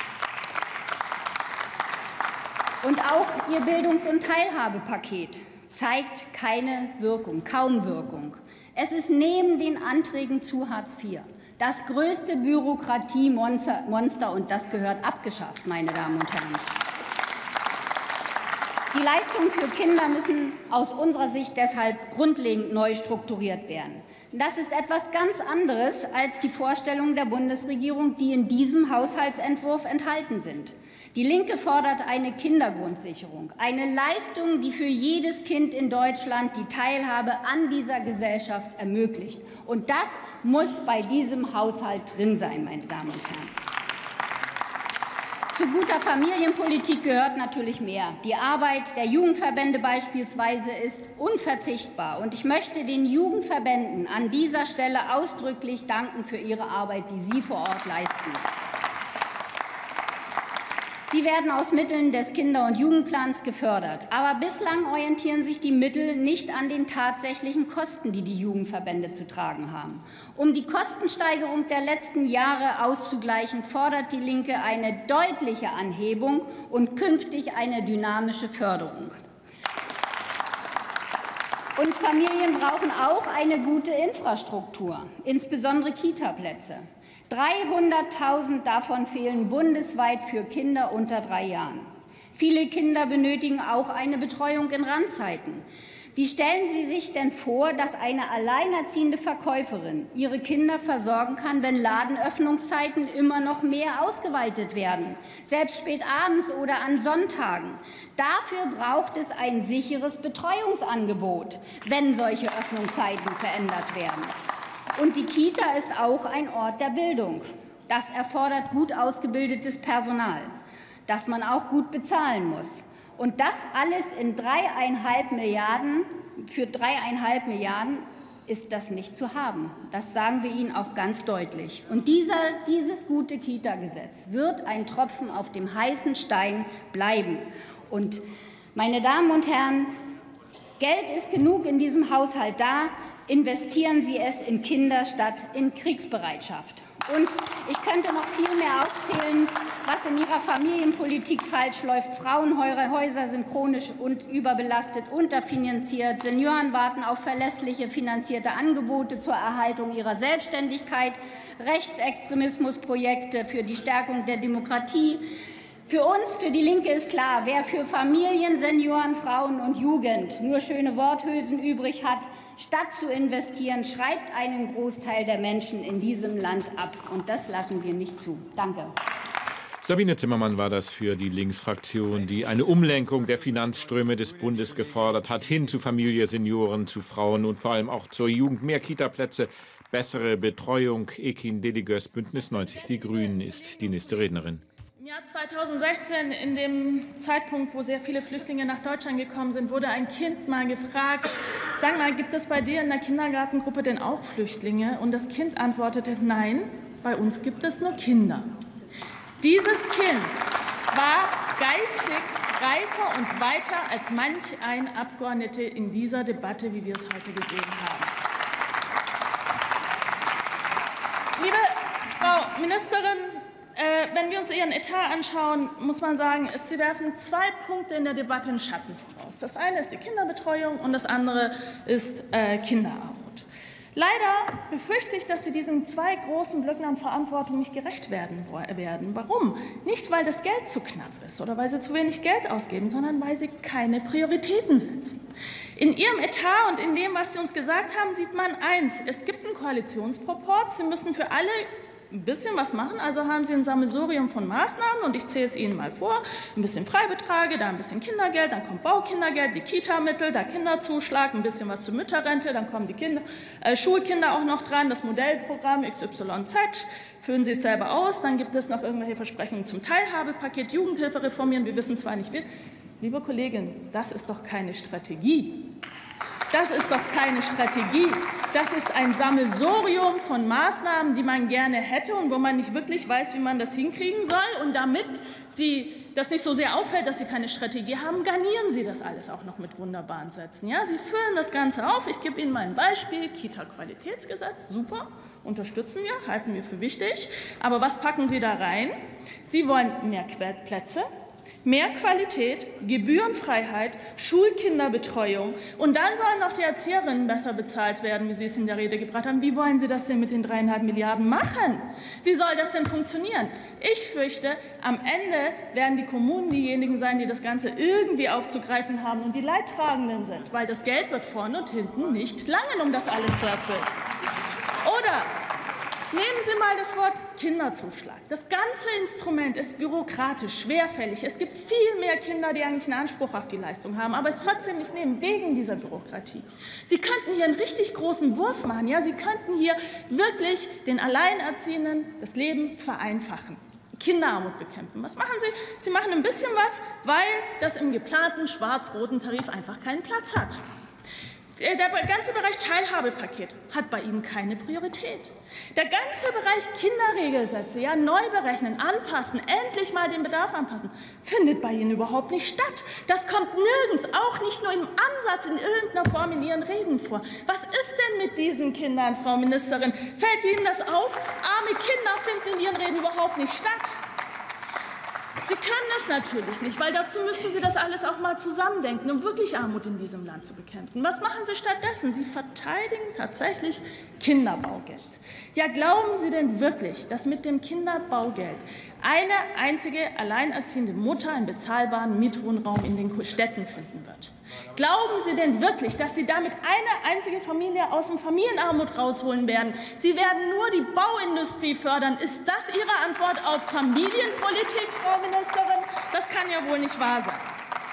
Und auch Ihr Bildungs- und Teilhabepaket zeigt keine Wirkung, kaum Wirkung. Es ist neben den Anträgen zu Hartz vier das größte Bürokratiemonster, Monster, und das gehört abgeschafft, meine Damen und Herren. Die Leistungen für Kinder müssen aus unserer Sicht deshalb grundlegend neu strukturiert werden. Das ist etwas ganz anderes als die Vorstellungen der Bundesregierung, die in diesem Haushaltsentwurf enthalten sind. Die Linke fordert eine Kindergrundsicherung, eine Leistung, die für jedes Kind in Deutschland die Teilhabe an dieser Gesellschaft ermöglicht. Und das muss bei diesem Haushalt drin sein, meine Damen und Herren. Zu guter Familienpolitik gehört natürlich mehr. Die Arbeit der Jugendverbände beispielsweise ist unverzichtbar. Und ich möchte den Jugendverbänden an dieser Stelle ausdrücklich danken für ihre Arbeit, die sie vor Ort leisten. Sie werden aus Mitteln des Kinder- und Jugendplans gefördert. Aber bislang orientieren sich die Mittel nicht an den tatsächlichen Kosten, die die Jugendverbände zu tragen haben. Um die Kostensteigerung der letzten Jahre auszugleichen, fordert die Linke eine deutliche Anhebung und künftig eine dynamische Förderung. Und Familien brauchen auch eine gute Infrastruktur, insbesondere Kitaplätze. dreihunderttausend davon fehlen bundesweit für Kinder unter drei Jahren. Viele Kinder benötigen auch eine Betreuung in Randzeiten. Wie stellen Sie sich denn vor, dass eine alleinerziehende Verkäuferin ihre Kinder versorgen kann, wenn Ladenöffnungszeiten immer noch mehr ausgeweitet werden, selbst spät abends oder an Sonntagen? Dafür braucht es ein sicheres Betreuungsangebot, wenn solche Öffnungszeiten verändert werden. Und die Kita ist auch ein Ort der Bildung. Das erfordert gut ausgebildetes Personal, das man auch gut bezahlen muss. Und das alles in dreieinhalb Milliarden, für dreieinhalb Milliarden ist das nicht zu haben. Das sagen wir Ihnen auch ganz deutlich. Und dieser, dieses gute Kita-Gesetz wird ein Tropfen auf dem heißen Stein bleiben. Und, meine Damen und Herren, Geld ist genug in diesem Haushalt da. Investieren Sie es in Kinder statt in Kriegsbereitschaft. Und ich könnte noch viel mehr aufzählen, was in Ihrer Familienpolitik falsch läuft. Frauenhäuser sind chronisch und überbelastet, unterfinanziert. Senioren warten auf verlässliche finanzierte Angebote zur Erhaltung ihrer Selbstständigkeit. Rechtsextremismusprojekte für die Stärkung der Demokratie. Für uns, für die Linke ist klar, wer für Familien, Senioren, Frauen und Jugend nur schöne Worthülsen übrig hat, statt zu investieren, schreibt einen Großteil der Menschen in diesem Land ab. Und das lassen wir nicht zu. Danke. Sabine Zimmermann war das für die Linksfraktion, die eine Umlenkung der Finanzströme des Bundes gefordert hat, hin zu Familie, Senioren, zu Frauen und vor allem auch zur Jugend. Mehr Kitaplätze, bessere Betreuung. Ekin Deligös, Bündnis neunzig Die Grünen, ist die nächste Rednerin. Im Jahr zweitausendsechzehn, in dem Zeitpunkt, wo sehr viele Flüchtlinge nach Deutschland gekommen sind, wurde ein Kind mal gefragt, sag mal, gibt es bei dir in der Kindergartengruppe denn auch Flüchtlinge? Und das Kind antwortete, nein, bei uns gibt es nur Kinder. Dieses Kind war geistig reifer und weiter als manch ein Abgeordneter in dieser Debatte, wie wir es heute gesehen haben. Liebe Frau Ministerin, Äh, wenn wir uns Ihren Etat anschauen, muss man sagen, es, Sie werfen zwei Punkte in der Debatte in Schatten voraus. Das eine ist die Kinderbetreuung und das andere ist äh, Kinderarmut. Leider befürchte ich, dass Sie diesen zwei großen Blöcken an Verantwortung nicht gerecht werden werden. Warum? Nicht, weil das Geld zu knapp ist oder weil Sie zu wenig Geld ausgeben, sondern weil Sie keine Prioritäten setzen. In Ihrem Etat und in dem, was Sie uns gesagt haben, sieht man eins. Es gibt einen Koalitionsproporz. Sie müssen für alle ein bisschen was machen, also haben Sie ein Sammelsurium von Maßnahmen und ich zähle es Ihnen mal vor. Ein bisschen Freibeträge, da ein bisschen Kindergeld, dann kommt Baukindergeld, die Kita-Mittel, der Kinderzuschlag, ein bisschen was zur Mütterrente, dann kommen die Kinder, äh, Schulkinder auch noch dran, das Modellprogramm X Y Z, führen Sie es selber aus, dann gibt es noch irgendwelche Versprechungen zum Teilhabepaket, Jugendhilfe reformieren, wir wissen zwar nicht wie. Liebe Kollegin, das ist doch keine Strategie. Das ist doch keine Strategie. Das ist ein Sammelsurium von Maßnahmen, die man gerne hätte und wo man nicht wirklich weiß, wie man das hinkriegen soll. Und damit Sie das nicht so sehr auffällt, dass Sie keine Strategie haben, garnieren Sie das alles auch noch mit wunderbaren Sätzen. Ja, Sie füllen das Ganze auf. Ich gebe Ihnen mal ein Beispiel. Kita-Qualitätsgesetz, super, unterstützen wir, halten wir für wichtig. Aber was packen Sie da rein? Sie wollen mehr Plätze. Mehr Qualität, Gebührenfreiheit, Schulkinderbetreuung. Und dann sollen noch die Erzieherinnen besser bezahlt werden, wie Sie es in der Rede gebracht haben. Wie wollen Sie das denn mit den dreieinhalb Milliarden machen? Wie soll das denn funktionieren? Ich fürchte, am Ende werden die Kommunen diejenigen sein, die das Ganze irgendwie aufzugreifen haben und die Leidtragenden sind. Weil das Geld wird vorne und hinten nicht langen, um das alles zu erfüllen. Oder nehmen Sie mal das Wort Kinderzuschlag. Das ganze Instrument ist bürokratisch, schwerfällig. Es gibt viel mehr Kinder, die eigentlich einen Anspruch auf die Leistung haben, aber es trotzdem nicht nehmen, wegen dieser Bürokratie. Sie könnten hier einen richtig großen Wurf machen. Ja? Sie könnten hier wirklich den Alleinerziehenden das Leben vereinfachen. Kinderarmut bekämpfen. Was machen Sie? Sie machen ein bisschen was, weil das im geplanten schwarz-roten Tarif einfach keinen Platz hat. Der ganze Bereich Teilhabepaket hat bei Ihnen keine Priorität. Der ganze Bereich Kinderregelsätze, ja, neu berechnen, anpassen, endlich mal den Bedarf anpassen, findet bei Ihnen überhaupt nicht statt. Das kommt nirgends, auch nicht nur im Ansatz in irgendeiner Form in Ihren Reden vor. Was ist denn mit diesen Kindern, Frau Ministerin? Fällt Ihnen das auf? Arme Kinder finden in Ihren Reden überhaupt nicht statt. Sie können es natürlich nicht, weil dazu müssten Sie das alles auch mal zusammendenken, um wirklich Armut in diesem Land zu bekämpfen. Was machen Sie stattdessen? Sie verteidigen tatsächlich Kinderbaugeld. Ja, glauben Sie denn wirklich, dass mit dem Kinderbaugeld eine einzige alleinerziehende Mutter einen bezahlbaren Mietwohnraum in den Städten finden wird? Glauben Sie denn wirklich, dass Sie damit eine einzige Familie aus dem Familienarmut rausholen werden? Sie werden nur die Bauindustrie fördern. Ist das Ihre Antwort auf Familienpolitik, Frau Ministerin? Das kann ja wohl nicht wahr sein.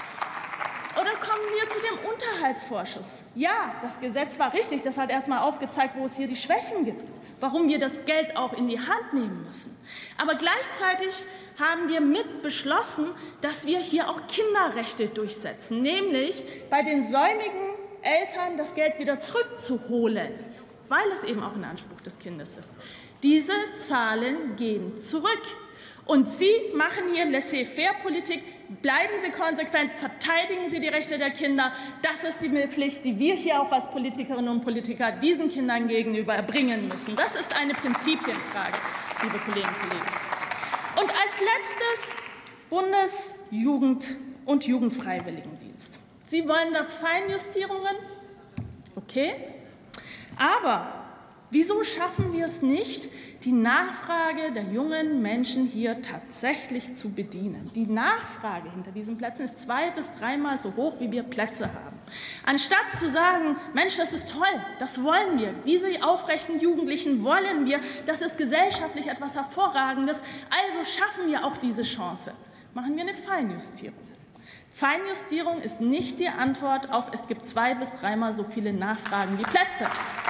Oder kommen wir zu dem Unterhaltsvorschuss. Ja, das Gesetz war richtig. Das hat erst mal aufgezeigt, wo es hier die Schwächen gibt, warum wir das Geld auch in die Hand nehmen müssen. Aber gleichzeitig haben wir mit beschlossen, dass wir hier auch Kinderrechte durchsetzen, nämlich bei den säumigen Eltern das Geld wieder zurückzuholen, weil es eben auch ein Anspruch des Kindes ist. Diese Zahlen gehen zurück. Und Sie machen hier Laissez-faire-Politik. Bleiben Sie konsequent, verteidigen Sie die Rechte der Kinder. Das ist die Pflicht, die wir hier auch als Politikerinnen und Politiker diesen Kindern gegenüber erbringen müssen. Das ist eine Prinzipienfrage, liebe Kolleginnen und Kollegen. Und als letztes Bundesjugend- und Jugendfreiwilligendienst. Sie wollen da Feinjustierungen? Okay. Aber wieso schaffen wir es nicht, die Nachfrage der jungen Menschen hier tatsächlich zu bedienen? Die Nachfrage hinter diesen Plätzen ist zwei- bis dreimal so hoch, wie wir Plätze haben. Anstatt zu sagen, Mensch, das ist toll, das wollen wir, diese aufrechten Jugendlichen wollen wir, das ist gesellschaftlich etwas Hervorragendes, also schaffen wir auch diese Chance, machen wir eine Feinjustierung. Feinjustierung ist nicht die Antwort auf, es gibt zwei- bis dreimal so viele Nachfragen wie Plätze.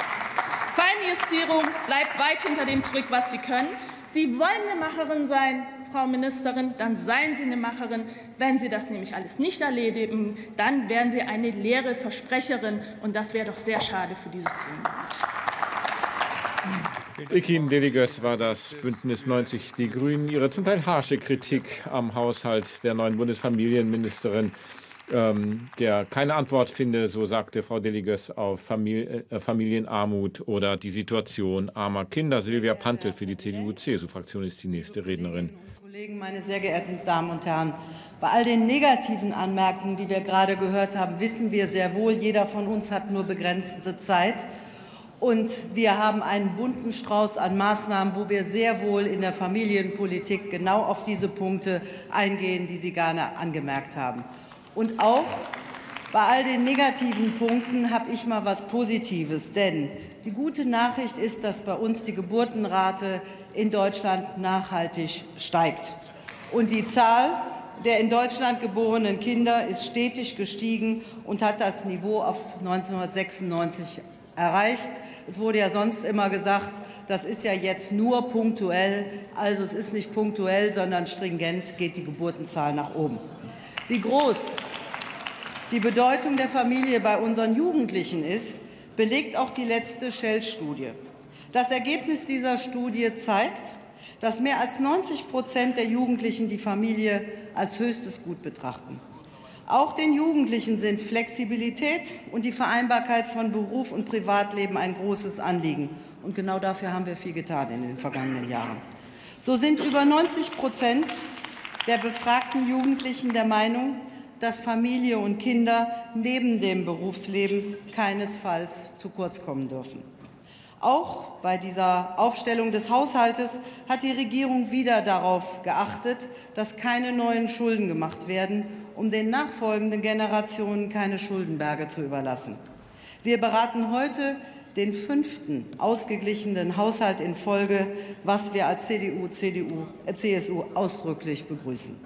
Feinjustierung bleibt weit hinter dem zurück, was Sie können. Sie wollen eine Macherin sein, Frau Ministerin, dann seien Sie eine Macherin. Wenn Sie das nämlich alles nicht erledigen, dann wären Sie eine leere Versprecherin. Und das wäre doch sehr schade für dieses Thema. Ekin Deligös war das, Bündnis neunzig Die Grünen. Ihre zum Teil harsche Kritik am Haushalt der neuen Bundesfamilienministerin, ähm, der keine Antwort finde, so sagte Frau Deligös, auf Familie, äh, Familienarmut oder die Situation armer Kinder. Silvia Pantel für die C D U-C S U-Fraktion ist die nächste Rednerin. Kollegen, meine sehr geehrten Damen und Herren, bei all den negativen Anmerkungen, die wir gerade gehört haben, wissen wir sehr wohl, jeder von uns hat nur begrenzte Zeit. Und wir haben einen bunten Strauß an Maßnahmen, wo wir sehr wohl in der Familienpolitik genau auf diese Punkte eingehen, die Sie gerne angemerkt haben. Und auch bei all den negativen Punkten habe ich mal was Positives. Denn die gute Nachricht ist, dass bei uns die Geburtenrate in Deutschland nachhaltig steigt. Und die Zahl der in Deutschland geborenen Kinder ist stetig gestiegen und hat das Niveau auf neunzehnhundertsechsundneunzig erreicht. Es wurde ja sonst immer gesagt, das ist ja jetzt nur punktuell. Also es ist nicht punktuell, sondern stringent geht die Geburtenzahl nach oben. Wie groß die Bedeutung der Familie bei unseren Jugendlichen ist, belegt auch die letzte Shell-Studie. Das Ergebnis dieser Studie zeigt, dass mehr als neunzig Prozent der Jugendlichen die Familie als höchstes Gut betrachten. Auch den Jugendlichen sind Flexibilität und die Vereinbarkeit von Beruf und Privatleben ein großes Anliegen. Und genau dafür haben wir viel getan in den vergangenen Jahren. So sind über neunzig Prozent der befragten Jugendlichen der Meinung, dass Familie und Kinder neben dem Berufsleben keinesfalls zu kurz kommen dürfen. Auch bei dieser Aufstellung des Haushaltes hat die Regierung wieder darauf geachtet, dass keine neuen Schulden gemacht werden, um den nachfolgenden Generationen keine Schuldenberge zu überlassen. Wir beraten heute den fünften ausgeglichenen Haushalt in Folge, was wir als C D U, C D U, C S U ausdrücklich begrüßen.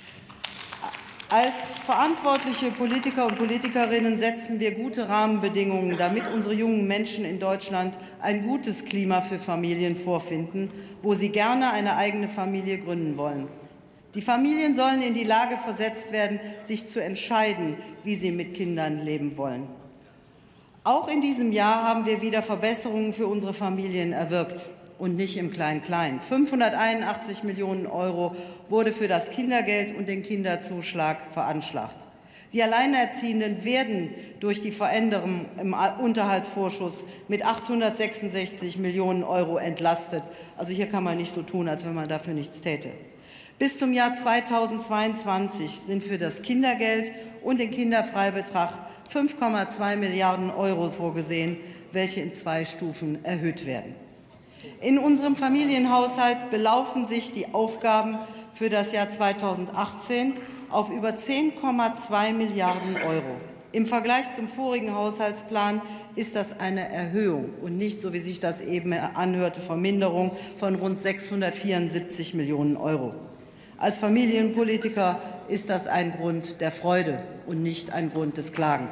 Als verantwortliche Politiker und Politikerinnen setzen wir gute Rahmenbedingungen, damit unsere jungen Menschen in Deutschland ein gutes Klima für Familien vorfinden, wo sie gerne eine eigene Familie gründen wollen. Die Familien sollen in die Lage versetzt werden, sich zu entscheiden, wie sie mit Kindern leben wollen. Auch in diesem Jahr haben wir wieder Verbesserungen für unsere Familien erwirkt. Und nicht im Klein-Klein. fünfhunderteinundachtzig Millionen Euro wurde für das Kindergeld und den Kinderzuschlag veranschlagt. Die Alleinerziehenden werden durch die Veränderung im Unterhaltsvorschuss mit achthundertsechsundsechzig Millionen Euro entlastet. Also hier kann man nicht so tun, als wenn man dafür nichts täte. Bis zum Jahr zweitausendzweiundzwanzig sind für das Kindergeld und den Kinderfreibetrag fünf Komma zwei Milliarden Euro vorgesehen, welche in zwei Stufen erhöht werden. In unserem Familienhaushalt belaufen sich die Aufgaben für das Jahr zweitausendachtzehn auf über zehn Komma zwei Milliarden Euro. Im Vergleich zum vorigen Haushaltsplan ist das eine Erhöhung und nicht, so wie sich das eben anhörte, Verminderung von rund sechshundertvierundsiebzig Millionen Euro. Als Familienpolitiker ist das ein Grund der Freude und nicht ein Grund des Klagens.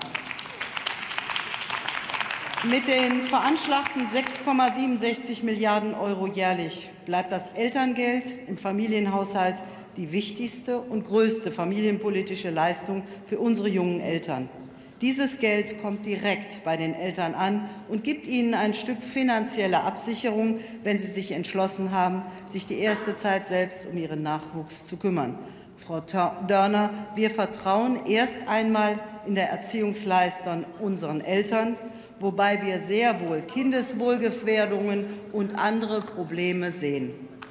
Mit den veranschlagten sechs Komma siebenundsechzig Milliarden Euro jährlich bleibt das Elterngeld im Familienhaushalt die wichtigste und größte familienpolitische Leistung für unsere jungen Eltern. Dieses Geld kommt direkt bei den Eltern an und gibt ihnen ein Stück finanzielle Absicherung, wenn sie sich entschlossen haben, sich die erste Zeit selbst um ihren Nachwuchs zu kümmern. Frau Dörner, wir vertrauen erst einmal in der Erziehungsleistung unseren Eltern, wobei wir sehr wohl Kindeswohlgefährdungen und andere Probleme sehen.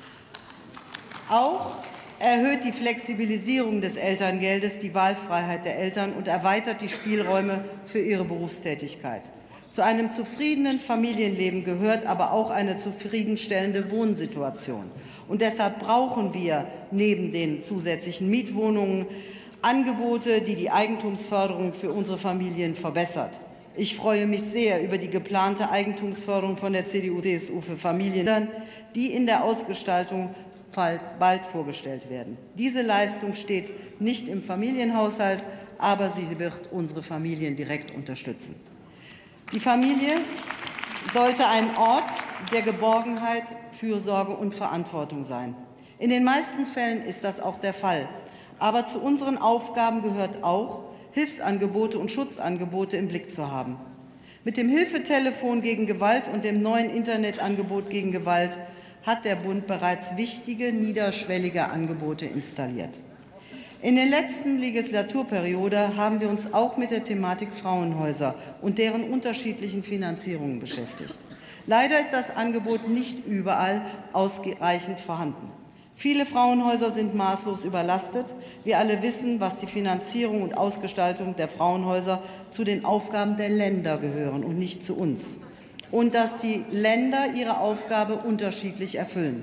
Auch erhöht die Flexibilisierung des Elterngeldes die Wahlfreiheit der Eltern und erweitert die Spielräume für ihre Berufstätigkeit. Zu einem zufriedenen Familienleben gehört aber auch eine zufriedenstellende Wohnsituation. Und deshalb brauchen wir neben den zusätzlichen Mietwohnungen Angebote, die die Eigentumsförderung für unsere Familien verbessert. Ich freue mich sehr über die geplante Eigentumsförderung von der C D U C S U für Familien, die in der Ausgestaltung bald vorgestellt werden. Diese Leistung steht nicht im Familienhaushalt, aber sie wird unsere Familien direkt unterstützen. Die Familie sollte ein Ort der Geborgenheit, Fürsorge und Verantwortung sein. In den meisten Fällen ist das auch der Fall. Aber zu unseren Aufgaben gehört auch, Hilfsangebote und Schutzangebote im Blick zu haben. Mit dem Hilfetelefon gegen Gewalt und dem neuen Internetangebot gegen Gewalt hat der Bund bereits wichtige, niederschwellige Angebote installiert. In der letzten Legislaturperiode haben wir uns auch mit der Thematik Frauenhäuser und deren unterschiedlichen Finanzierungen beschäftigt. Leider ist das Angebot nicht überall ausreichend vorhanden. Viele Frauenhäuser sind maßlos überlastet. Wir alle wissen, was die Finanzierung und Ausgestaltung der Frauenhäuser zu den Aufgaben der Länder gehören und nicht zu uns. Und dass die Länder ihre Aufgabe unterschiedlich erfüllen.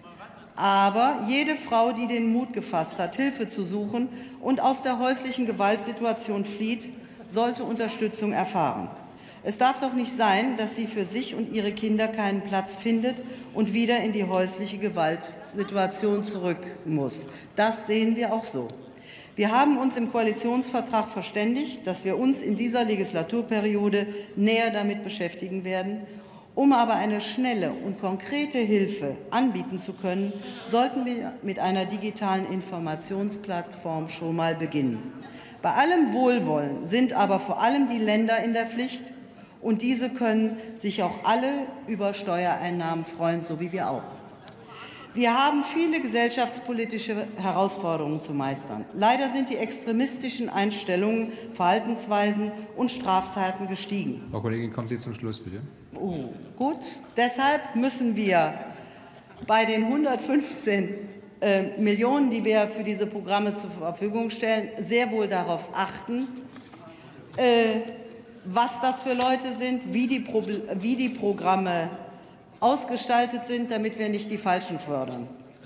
Aber jede Frau, die den Mut gefasst hat, Hilfe zu suchen und aus der häuslichen Gewaltsituation flieht, sollte Unterstützung erfahren. Es darf doch nicht sein, dass sie für sich und ihre Kinder keinen Platz findet und wieder in die häusliche Gewaltsituation zurück muss. Das sehen wir auch so. Wir haben uns im Koalitionsvertrag verständigt, dass wir uns in dieser Legislaturperiode näher damit beschäftigen werden. Um aber eine schnelle und konkrete Hilfe anbieten zu können, sollten wir mit einer digitalen Informationsplattform schon mal beginnen. Bei allem Wohlwollen sind aber vor allem die Länder in der Pflicht, und diese können sich auch alle über Steuereinnahmen freuen, so wie wir auch. Wir haben viele gesellschaftspolitische Herausforderungen zu meistern. Leider sind die extremistischen Einstellungen, Verhaltensweisen und Straftaten gestiegen. Frau Kollegin, kommen Sie zum Schluss, bitte. Oh, gut. Deshalb müssen wir bei den hundertfünfzehn äh, Millionen, die wir für diese Programme zur Verfügung stellen, sehr wohl darauf achten, äh, was das für Leute sind, wie die, Pro wie die Programme ausgestaltet sind, damit wir nicht die Falschen fördern.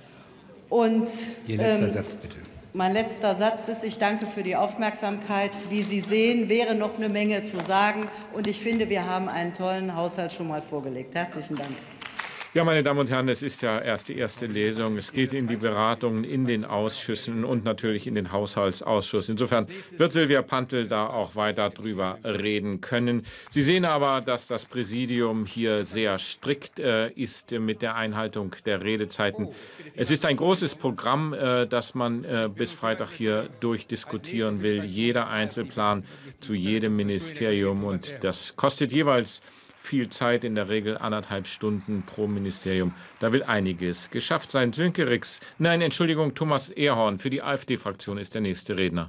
Und, Ihr letzter ähm, Satz, bitte. Mein letzter Satz ist, ich danke für die Aufmerksamkeit. Wie Sie sehen, wäre noch eine Menge zu sagen. Und ich finde, wir haben einen tollen Haushalt schon mal vorgelegt. Herzlichen Dank. Ja, meine Damen und Herren, es ist ja erst die erste Lesung. Es geht in die Beratungen in den Ausschüssen und natürlich in den Haushaltsausschuss. Insofern wird Silvia Pantel da auch weiter drüber reden können. Sie sehen aber, dass das Präsidium hier sehr strikt äh, ist mit der Einhaltung der Redezeiten. Es ist ein großes Programm, äh, das man äh, bis Freitag hier durchdiskutieren will. Jeder Einzelplan zu jedem Ministerium. Und das kostet jeweils viel Zeit, in der Regel anderthalb Stunden pro Ministerium. Da will einiges geschafft sein. Sönke Rix, nein, Entschuldigung, Thomas Ehrhorn für die AfD-Fraktion ist der nächste Redner.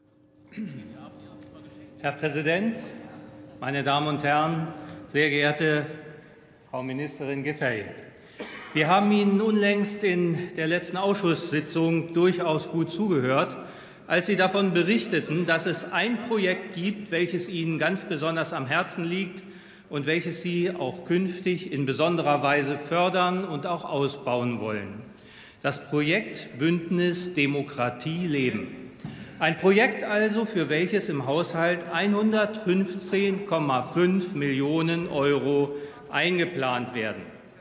Herr Präsident, meine Damen und Herren, sehr geehrte Frau Ministerin Giffey! Wir haben Ihnen unlängst in der letzten Ausschusssitzung durchaus gut zugehört, als Sie davon berichteten, dass es ein Projekt gibt, welches Ihnen ganz besonders am Herzen liegt und welches Sie auch künftig in besonderer Weise fördern und auch ausbauen wollen. Das Projekt Bündnis Demokratie leben. Ein Projekt also, für welches im Haushalt hundertfünfzehn Komma fünf Millionen Euro eingeplant werden.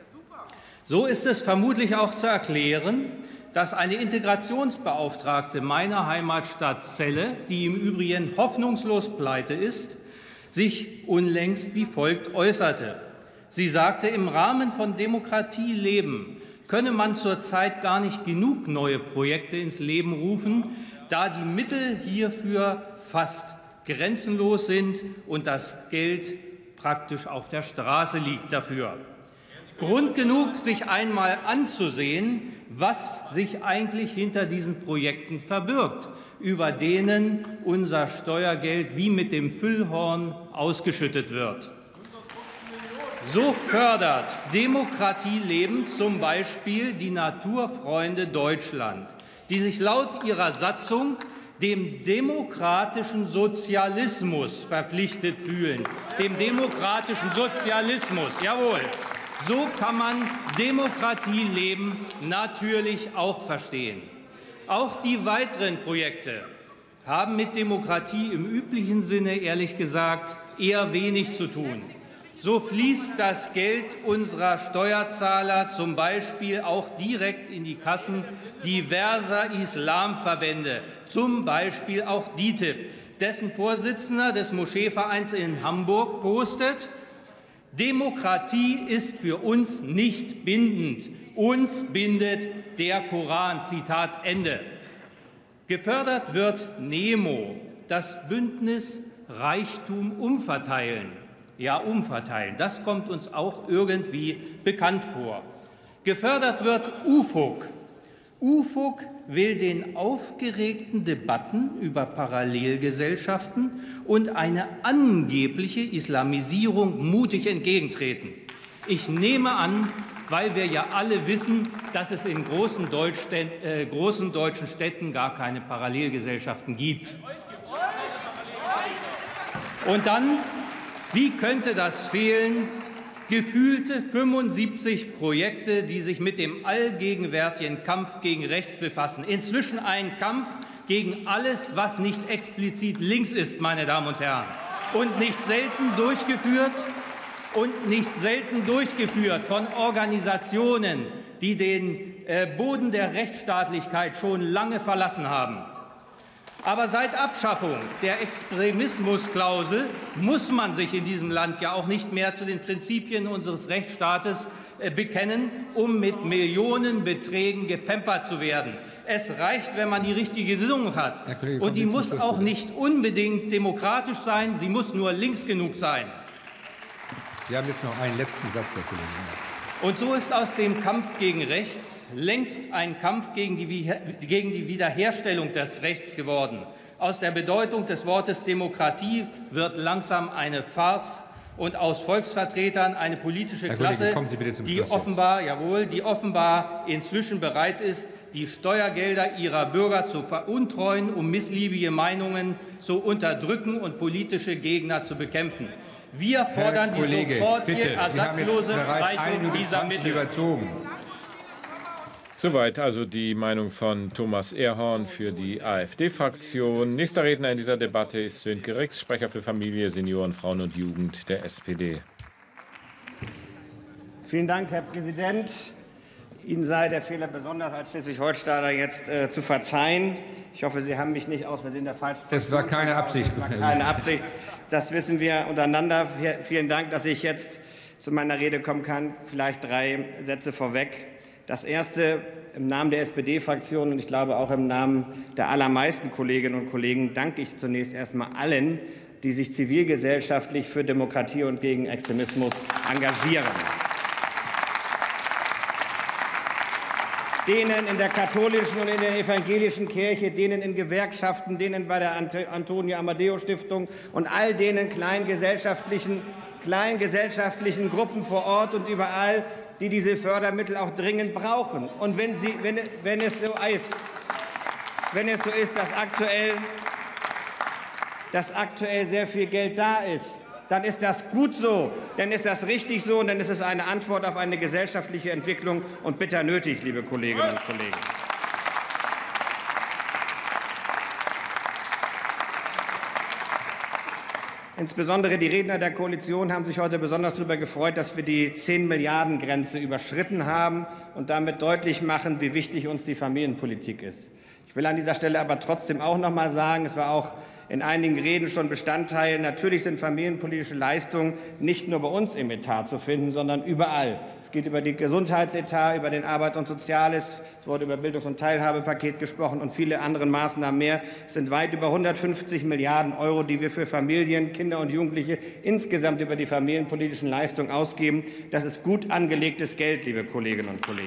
So ist es vermutlich auch zu erklären, dass eine Integrationsbeauftragte meiner Heimatstadt Celle, die im Übrigen hoffnungslos pleite ist, sich unlängst wie folgt äußerte. Sie sagte, im Rahmen von Demokratie leben könne man zurzeit gar nicht genug neue Projekte ins Leben rufen, da die Mittel hierfür fast grenzenlos sind und das Geld praktisch auf der Straße liegt dafür. Grund genug, sich einmal anzusehen, was sich eigentlich hinter diesen Projekten verbirgt, über denen unser Steuergeld wie mit dem Füllhorn ausgeschüttet wird. So fördert Demokratie leben zum Beispiel die Naturfreunde Deutschland, die sich laut ihrer Satzung dem demokratischen Sozialismus verpflichtet fühlen. Dem demokratischen Sozialismus, jawohl. So kann man Demokratie leben natürlich auch verstehen. Auch die weiteren Projekte haben mit Demokratie im üblichen Sinne, ehrlich gesagt, eher wenig zu tun. So fließt das Geld unserer Steuerzahler zum Beispiel auch direkt in die Kassen diverser Islamverbände, zum Beispiel auch D I T I B, dessen Vorsitzender des Moscheevereins in Hamburg postet: Demokratie ist für uns nicht bindend. Uns bindet der Koran. Zitat Ende. Gefördert wird NEMO, das Bündnis Reichtum umverteilen. Ja, umverteilen. Das kommt uns auch irgendwie bekannt vor. Gefördert wird U F O G. U F O G will den aufgeregten Debatten über Parallelgesellschaften und eine angebliche Islamisierung mutig entgegentreten. Ich nehme an, weil wir ja alle wissen, dass es in großen, Deutschstäd äh, großen deutschen Städten gar keine Parallelgesellschaften gibt. Und dann, wie könnte das fehlen? Gefühlte fünfundsiebzig Projekte, die sich mit dem allgegenwärtigen Kampf gegen rechts befassen. Inzwischen ein Kampf gegen alles, was nicht explizit links ist, meine Damen und Herren. Und nicht selten durchgeführt, und nicht selten durchgeführt von Organisationen, die den äh, Boden der Rechtsstaatlichkeit schon lange verlassen haben. Aber seit Abschaffung der Extremismusklausel muss man sich in diesem Land ja auch nicht mehr zu den Prinzipien unseres Rechtsstaates bekennen, um mit Millionenbeträgen gepampert zu werden. Es reicht, wenn man die richtige Gesinnung hat. Und die muss auch nicht unbedingt demokratisch sein, sie muss nur links genug sein. Sie haben jetzt noch einen letzten Satz, Herr Kollege. Und so ist aus dem Kampf gegen Rechts längst ein Kampf gegen die, gegen die Wiederherstellung des Rechts geworden. Aus der Bedeutung des Wortes Demokratie wird langsam eine Farce und aus Volksvertretern eine politische Herr Klasse, Kollege, die offenbar, jawohl, die offenbar inzwischen bereit ist, die Steuergelder ihrer Bürger zu veruntreuen, um missliebige Meinungen zu unterdrücken und politische Gegner zu bekämpfen. Wir fordern Herr Kollege, die sofortige bitte, ersatzlose Streichung dieser Mittel. Überzogen. Soweit also die Meinung von Thomas Ehrhorn für die AfD-Fraktion. Nächster Redner in dieser Debatte ist Sönke Rix, Sprecher für Familie, Senioren, Frauen und Jugend der S P D. Vielen Dank, Herr Präsident. Ihnen sei der Fehler besonders als Schleswig-Holsteiner jetzt äh, zu verzeihen. Ich hoffe, Sie haben mich nicht aus Versehen der falschen Das war keine Absicht. Das war keine Absicht. Das wissen wir untereinander. Vielen Dank, dass ich jetzt zu meiner Rede kommen kann. Vielleicht drei Sätze vorweg. Das erste, im Namen der S P D-Fraktion und ich glaube auch im Namen der allermeisten Kolleginnen und Kollegen danke ich zunächst erstmal allen, die sich zivilgesellschaftlich für Demokratie und gegen Extremismus engagieren. Denen in der katholischen und in der evangelischen Kirche, denen in Gewerkschaften, denen bei der Antonio Amadeo Stiftung und all denen kleingesellschaftlichen, kleingesellschaftlichen Gruppen vor Ort und überall, die diese Fördermittel auch dringend brauchen. Und wenn, sie, wenn, wenn, es, so ist, wenn es so ist, dass aktuell, dass aktuell sehr viel Geld da ist, dann ist das gut so, dann ist das richtig so und dann ist es eine Antwort auf eine gesellschaftliche Entwicklung und bitter nötig, liebe Kolleginnen und Kollegen. Insbesondere die Redner der Koalition haben sich heute besonders darüber gefreut, dass wir die zehn Milliarden Grenze überschritten haben und damit deutlich machen, wie wichtig uns die Familienpolitik ist. Ich will an dieser Stelle aber trotzdem auch noch mal sagen, es war auch in einigen Reden schon Bestandteil. Natürlich sind familienpolitische Leistungen nicht nur bei uns im Etat zu finden, sondern überall. Es geht über den Gesundheitsetat, über den Arbeit und Soziales, es wurde über Bildungs- und Teilhabepaket gesprochen und viele andere Maßnahmen mehr. Es sind weit über hundertfünfzig Milliarden Euro, die wir für Familien, Kinder und Jugendliche insgesamt über die familienpolitischen Leistungen ausgeben. Das ist gut angelegtes Geld, liebe Kolleginnen und Kollegen.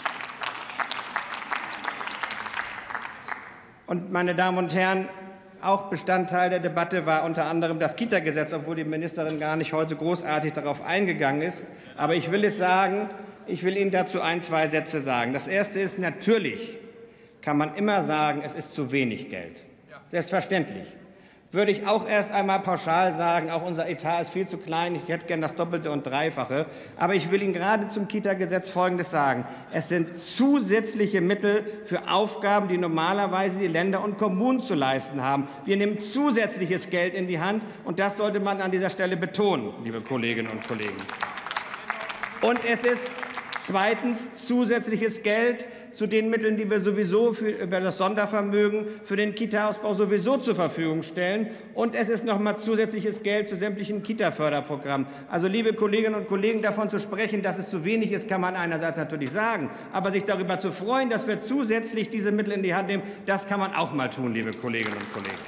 Und, meine Damen und Herren, auch Bestandteil der Debatte war unter anderem das Kita-Gesetz, obwohl die Ministerin gar nicht heute großartig darauf eingegangen ist. Aber ich will es sagen, ich will Ihnen dazu ein, zwei Sätze sagen. Das Erste ist, natürlich kann man immer sagen, es ist zu wenig Geld. Selbstverständlich. Würde ich auch erst einmal pauschal sagen, auch unser Etat ist viel zu klein, ich hätte gern das Doppelte und Dreifache. Aber ich will Ihnen gerade zum Kita-Gesetz Folgendes sagen. Es sind zusätzliche Mittel für Aufgaben, die normalerweise die Länder und Kommunen zu leisten haben. Wir nehmen zusätzliches Geld in die Hand, und das sollte man an dieser Stelle betonen, liebe Kolleginnen und Kollegen. Und es ist zweitens zusätzliches Geld zu den Mitteln, die wir sowieso für, über das Sondervermögen für den Kita-Ausbau sowieso zur Verfügung stellen. Und es ist noch mal zusätzliches Geld zu sämtlichen Kita-Förderprogrammen. Also, liebe Kolleginnen und Kollegen, davon zu sprechen, dass es zu wenig ist, kann man einerseits natürlich sagen. Aber sich darüber zu freuen, dass wir zusätzlich diese Mittel in die Hand nehmen, das kann man auch mal tun, liebe Kolleginnen und Kollegen.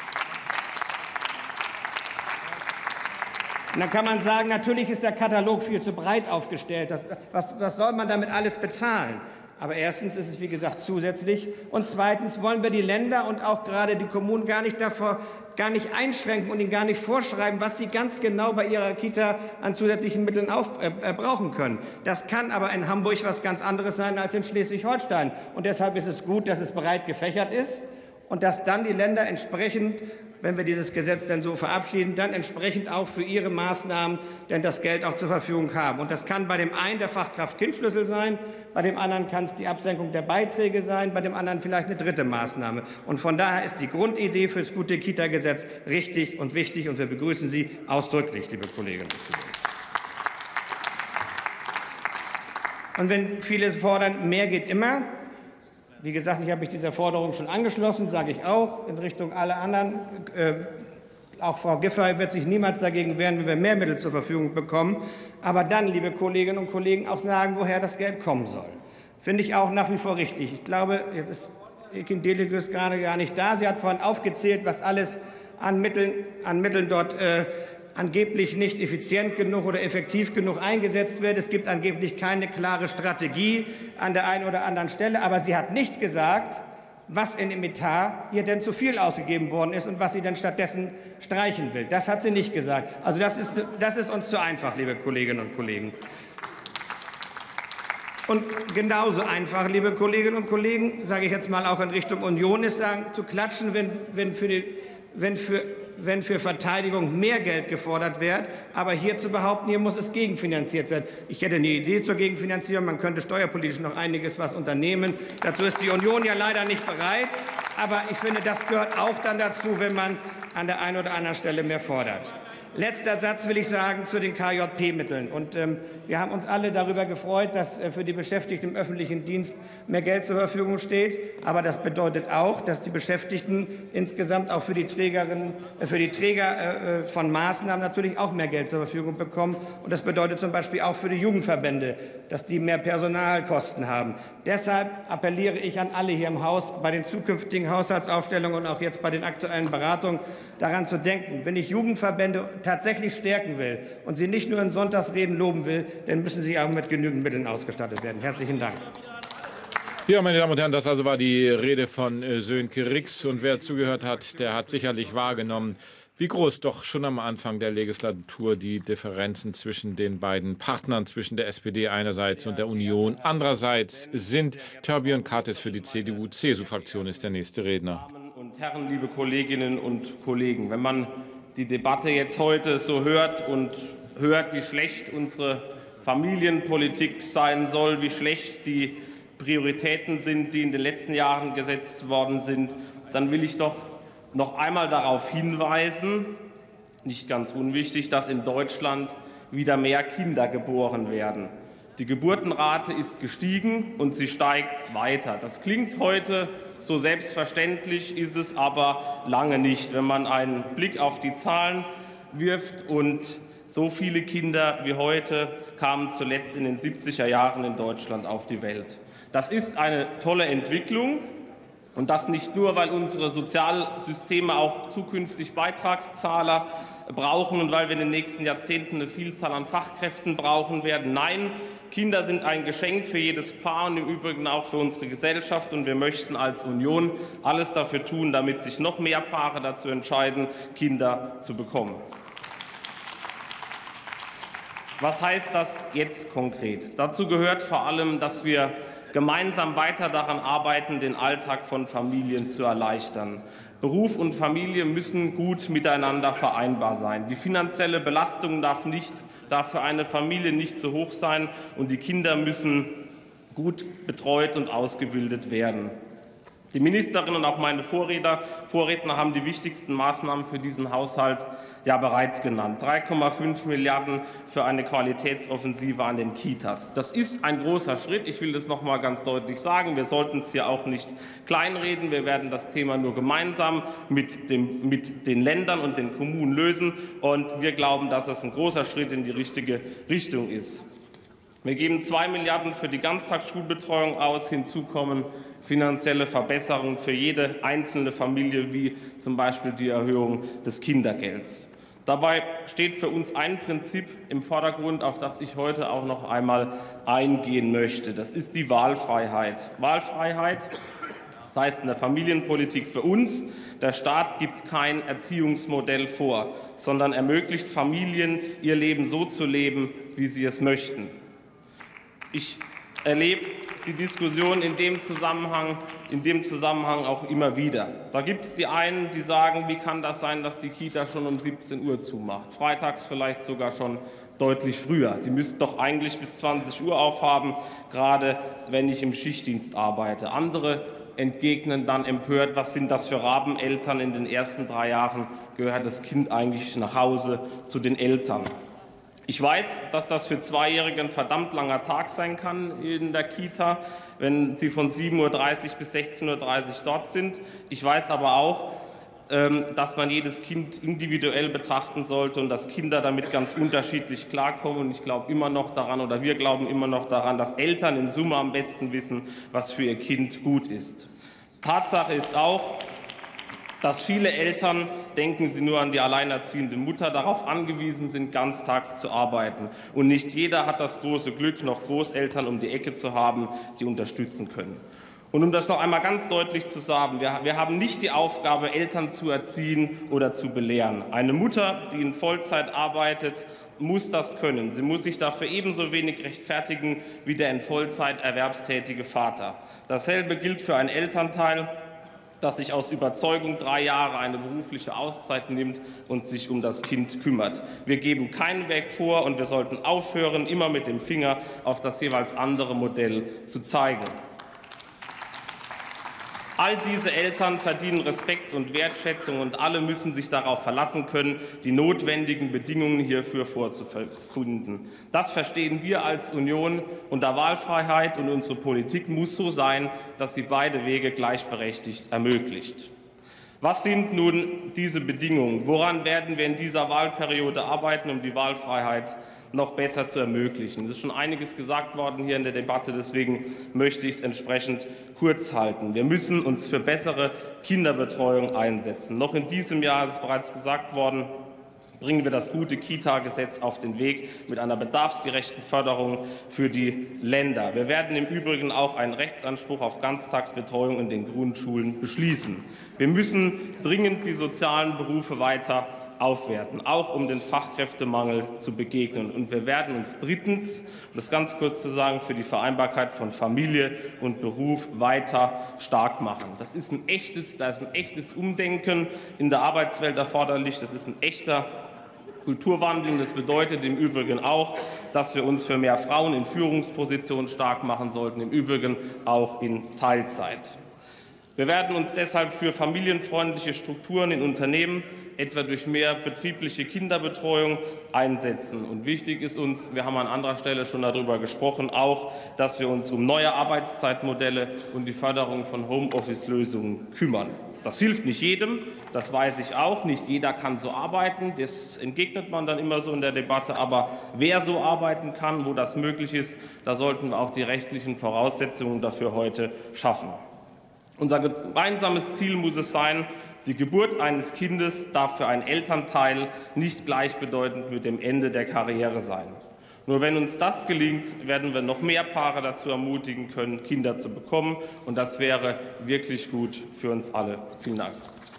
Und dann kann man sagen, natürlich ist der Katalog viel zu breit aufgestellt. Das, was, was soll man damit alles bezahlen? Aber erstens ist es, wie gesagt, zusätzlich. Und zweitens wollen wir die Länder und auch gerade die Kommunen gar nicht, davor, gar nicht einschränken und ihnen gar nicht vorschreiben, was sie ganz genau bei ihrer Kita an zusätzlichen Mitteln auf, äh, brauchen können. Das kann aber in Hamburg was ganz anderes sein als in Schleswig-Holstein. Und deshalb ist es gut, dass es breit gefächert ist und dass dann die Länder entsprechend, wenn wir dieses Gesetz dann so verabschieden, dann entsprechend auch für ihre Maßnahmen denn das Geld auch zur Verfügung haben. Und das kann bei dem einen der Fachkraft-Kind-Schlüssel sein, bei dem anderen kann es die Absenkung der Beiträge sein, bei dem anderen vielleicht eine dritte Maßnahme. Und von daher ist die Grundidee für das gute Kita-Gesetz richtig und wichtig, und wir begrüßen sie ausdrücklich, liebe Kolleginnen und Kollegen. Und wenn viele fordern, mehr geht immer. Wie gesagt, ich habe mich dieser Forderung schon angeschlossen, sage ich auch, in Richtung aller anderen. Äh, auch Frau Giffey wird sich niemals dagegen wehren, wenn wir mehr Mittel zur Verfügung bekommen. Aber dann, liebe Kolleginnen und Kollegen, auch sagen, woher das Geld kommen soll. Finde ich auch nach wie vor richtig. Ich glaube, jetzt ist Ekin Deligus gerade gar nicht da. Sie hat vorhin aufgezählt, was alles an Mitteln, an Mitteln dort äh, angeblich nicht effizient genug oder effektiv genug eingesetzt wird. Es gibt angeblich keine klare Strategie an der einen oder anderen Stelle. Aber sie hat nicht gesagt, was in dem Etat ihr denn zu viel ausgegeben worden ist und was sie denn stattdessen streichen will. Das hat sie nicht gesagt. Also das ist, das ist uns zu einfach, liebe Kolleginnen und Kollegen. Und genauso einfach, liebe Kolleginnen und Kollegen, sage ich jetzt mal auch in Richtung Union, ist sagen, zu klatschen, wenn, wenn für die, wenn für wenn für Verteidigung mehr Geld gefordert wird, aber hier zu behaupten, hier muss es gegenfinanziert werden. Ich hätte eine Idee zur Gegenfinanzierung. Man könnte steuerpolitisch noch einiges was unternehmen. Dazu ist die Union ja leider nicht bereit. Aber ich finde, das gehört auch dann dazu, wenn man an der einen oder anderen Stelle mehr fordert. Letzter Satz will ich sagen zu den K J P-Mitteln. Und ähm, wir haben uns alle darüber gefreut, dass äh, für die Beschäftigten im öffentlichen Dienst mehr Geld zur Verfügung steht. Aber das bedeutet auch, dass die Beschäftigten insgesamt auch für die Trägerinnen, äh, für die Träger äh, von Maßnahmen natürlich auch mehr Geld zur Verfügung bekommen. Und das bedeutet zum Beispiel auch für die Jugendverbände, dass die mehr Personalkosten haben. Deshalb appelliere ich an alle hier im Haus, bei den zukünftigen Haushaltsaufstellungen und auch jetzt bei den aktuellen Beratungen daran zu denken, wenn ich Jugendverbände tatsächlich stärken will und sie nicht nur in Sonntagsreden loben will, dann müssen sie auch mit genügend Mitteln ausgestattet werden. Herzlichen Dank. Ja, meine Damen und Herren, das also war die Rede von äh, Sönke Rix. Und wer zugehört hat, der hat sicherlich wahrgenommen, Wie groß doch schon am Anfang der Legislatur die Differenzen zwischen den beiden Partnern, zwischen der S P D einerseits und der Union andererseits sind. Torbjörn Kartes für die C D U-C S U-Fraktion ist der nächste Redner. Damen und Herren, liebe Kolleginnen und Kollegen, wenn man die Debatte jetzt heute so hört und hört, wie schlecht unsere Familienpolitik sein soll, wie schlecht die Prioritäten sind, die in den letzten Jahren gesetzt worden sind, dann will ich doch noch einmal darauf hinweisen, nicht ganz unwichtig, dass in Deutschland wieder mehr Kinder geboren werden. Die Geburtenrate ist gestiegen und sie steigt weiter. Das klingt heute so selbstverständlich, ist es aber lange nicht, wenn man einen Blick auf die Zahlen wirft. Und so viele Kinder wie heute kamen zuletzt in den siebziger Jahren in Deutschland auf die Welt. Das ist eine tolle Entwicklung. Und das nicht nur, weil unsere Sozialsysteme auch zukünftig Beitragszahler brauchen und weil wir in den nächsten Jahrzehnten eine Vielzahl an Fachkräften brauchen werden. Nein, Kinder sind ein Geschenk für jedes Paar und im Übrigen auch für unsere Gesellschaft. Und wir möchten als Union alles dafür tun, damit sich noch mehr Paare dazu entscheiden, Kinder zu bekommen. Was heißt das jetzt konkret? Dazu gehört vor allem, dass wir gemeinsam weiter daran arbeiten, den Alltag von Familien zu erleichtern. Beruf und Familie müssen gut miteinander vereinbar sein. Die finanzielle Belastung darf, nicht, darf für eine Familie nicht zu hoch sein und die Kinder müssen gut betreut und ausgebildet werden. Die Ministerin und auch meine Vorredner, Vorredner haben die wichtigsten Maßnahmen für diesen Haushalt ja bereits genannt. drei Komma fünf Milliarden für eine Qualitätsoffensive an den Kitas. Das ist ein großer Schritt. Ich will das noch mal ganz deutlich sagen. Wir sollten es hier auch nicht kleinreden. Wir werden das Thema nur gemeinsam mit, dem, mit den Ländern und den Kommunen lösen. Und wir glauben, dass es ein großer Schritt in die richtige Richtung ist. Wir geben zwei Milliarden für die Ganztagsschulbetreuung aus. Hinzu kommen finanzielle Verbesserungen für jede einzelne Familie, wie zum Beispiel die Erhöhung des Kindergelds. Dabei steht für uns ein Prinzip im Vordergrund, auf das ich heute auch noch einmal eingehen möchte. Das ist die Wahlfreiheit. Wahlfreiheit, das heißt in der Familienpolitik für uns, der Staat gibt kein Erziehungsmodell vor, sondern ermöglicht Familien, ihr Leben so zu leben, wie sie es möchten. Ich erlebe die Diskussion in dem Zusammenhang, in dem Zusammenhang auch immer wieder. Da gibt es die einen, die sagen, wie kann das sein, dass die Kita schon um siebzehn Uhr zumacht, freitags vielleicht sogar schon deutlich früher. Die müssten doch eigentlich bis zwanzig Uhr aufhaben, gerade wenn ich im Schichtdienst arbeite. Andere entgegnen dann empört, was sind das für Rabeneltern? In den ersten drei Jahren gehört das Kind eigentlich nach Hause zu den Eltern. Ich weiß, dass das für Zweijährige ein verdammt langer Tag sein kann in der Kita, wenn sie von sieben Uhr dreißig bis sechzehn Uhr dreißig dort sind. Ich weiß aber auch, dass man jedes Kind individuell betrachten sollte und dass Kinder damit ganz unterschiedlich klarkommen. Und ich glaube immer noch daran, oder wir glauben immer noch daran, dass Eltern in Summe am besten wissen, was für ihr Kind gut ist. Tatsache ist auch, dass viele Eltern, denken Sie nur an die alleinerziehende Mutter, darauf angewiesen sind, ganztags zu arbeiten. Und nicht jeder hat das große Glück, noch Großeltern um die Ecke zu haben, die unterstützen können. Und um das noch einmal ganz deutlich zu sagen, wir, wir haben nicht die Aufgabe, Eltern zu erziehen oder zu belehren. Eine Mutter, die in Vollzeit arbeitet, muss das können. Sie muss sich dafür ebenso wenig rechtfertigen wie der in Vollzeit erwerbstätige Vater. Dasselbe gilt für einen Elternteil, das sich aus Überzeugung drei Jahre eine berufliche Auszeit nimmt und sich um das Kind kümmert. Wir geben keinen Weg vor und wir sollten aufhören, immer mit dem Finger auf das jeweils andere Modell zu zeigen. All diese Eltern verdienen Respekt und Wertschätzung und alle müssen sich darauf verlassen können, die notwendigen Bedingungen hierfür vorzufinden. Das verstehen wir als Union unter Wahlfreiheit und unsere Politik muss so sein, dass sie beide Wege gleichberechtigt ermöglicht. Was sind nun diese Bedingungen? Woran werden wir in dieser Wahlperiode arbeiten, um die Wahlfreiheit noch besser zu ermöglichen? Es ist schon einiges gesagt worden hier in der Debatte, deswegen möchte ich es entsprechend kurz halten. Wir müssen uns für bessere Kinderbetreuung einsetzen. Noch in diesem Jahr, ist es bereits gesagt worden, bringen wir das gute Kita-Gesetz auf den Weg mit einer bedarfsgerechten Förderung für die Länder. Wir werden im Übrigen auch einen Rechtsanspruch auf Ganztagsbetreuung in den Grundschulen beschließen. Wir müssen dringend die sozialen Berufe weiter aufwerten, auch um den Fachkräftemangel zu begegnen. Und wir werden uns drittens, um das ganz kurz zu sagen, für die Vereinbarkeit von Familie und Beruf weiter stark machen. Das ist ein echtes, da ist ein echtes Umdenken in der Arbeitswelt erforderlich. Das ist ein echter Kulturwandel. Das bedeutet im Übrigen auch, dass wir uns für mehr Frauen in Führungspositionen stark machen sollten, im Übrigen auch in Teilzeit. Wir werden uns deshalb für familienfreundliche Strukturen in Unternehmen, etwa durch mehr betriebliche Kinderbetreuung, einsetzen. Und wichtig ist uns, wir haben an anderer Stelle schon darüber gesprochen, auch, dass wir uns um neue Arbeitszeitmodelle und die Förderung von Homeoffice-Lösungen kümmern. Das hilft nicht jedem, das weiß ich auch. Nicht jeder kann so arbeiten, das entgegnet man dann immer so in der Debatte. Aber wer so arbeiten kann, wo das möglich ist, da sollten wir auch die rechtlichen Voraussetzungen dafür heute schaffen. Unser gemeinsames Ziel muss es sein, die Geburt eines Kindes darf für einen Elternteil nicht gleichbedeutend mit dem Ende der Karriere sein. Nur wenn uns das gelingt, werden wir noch mehr Paare dazu ermutigen können, Kinder zu bekommen. Und das wäre wirklich gut für uns alle. Vielen Dank.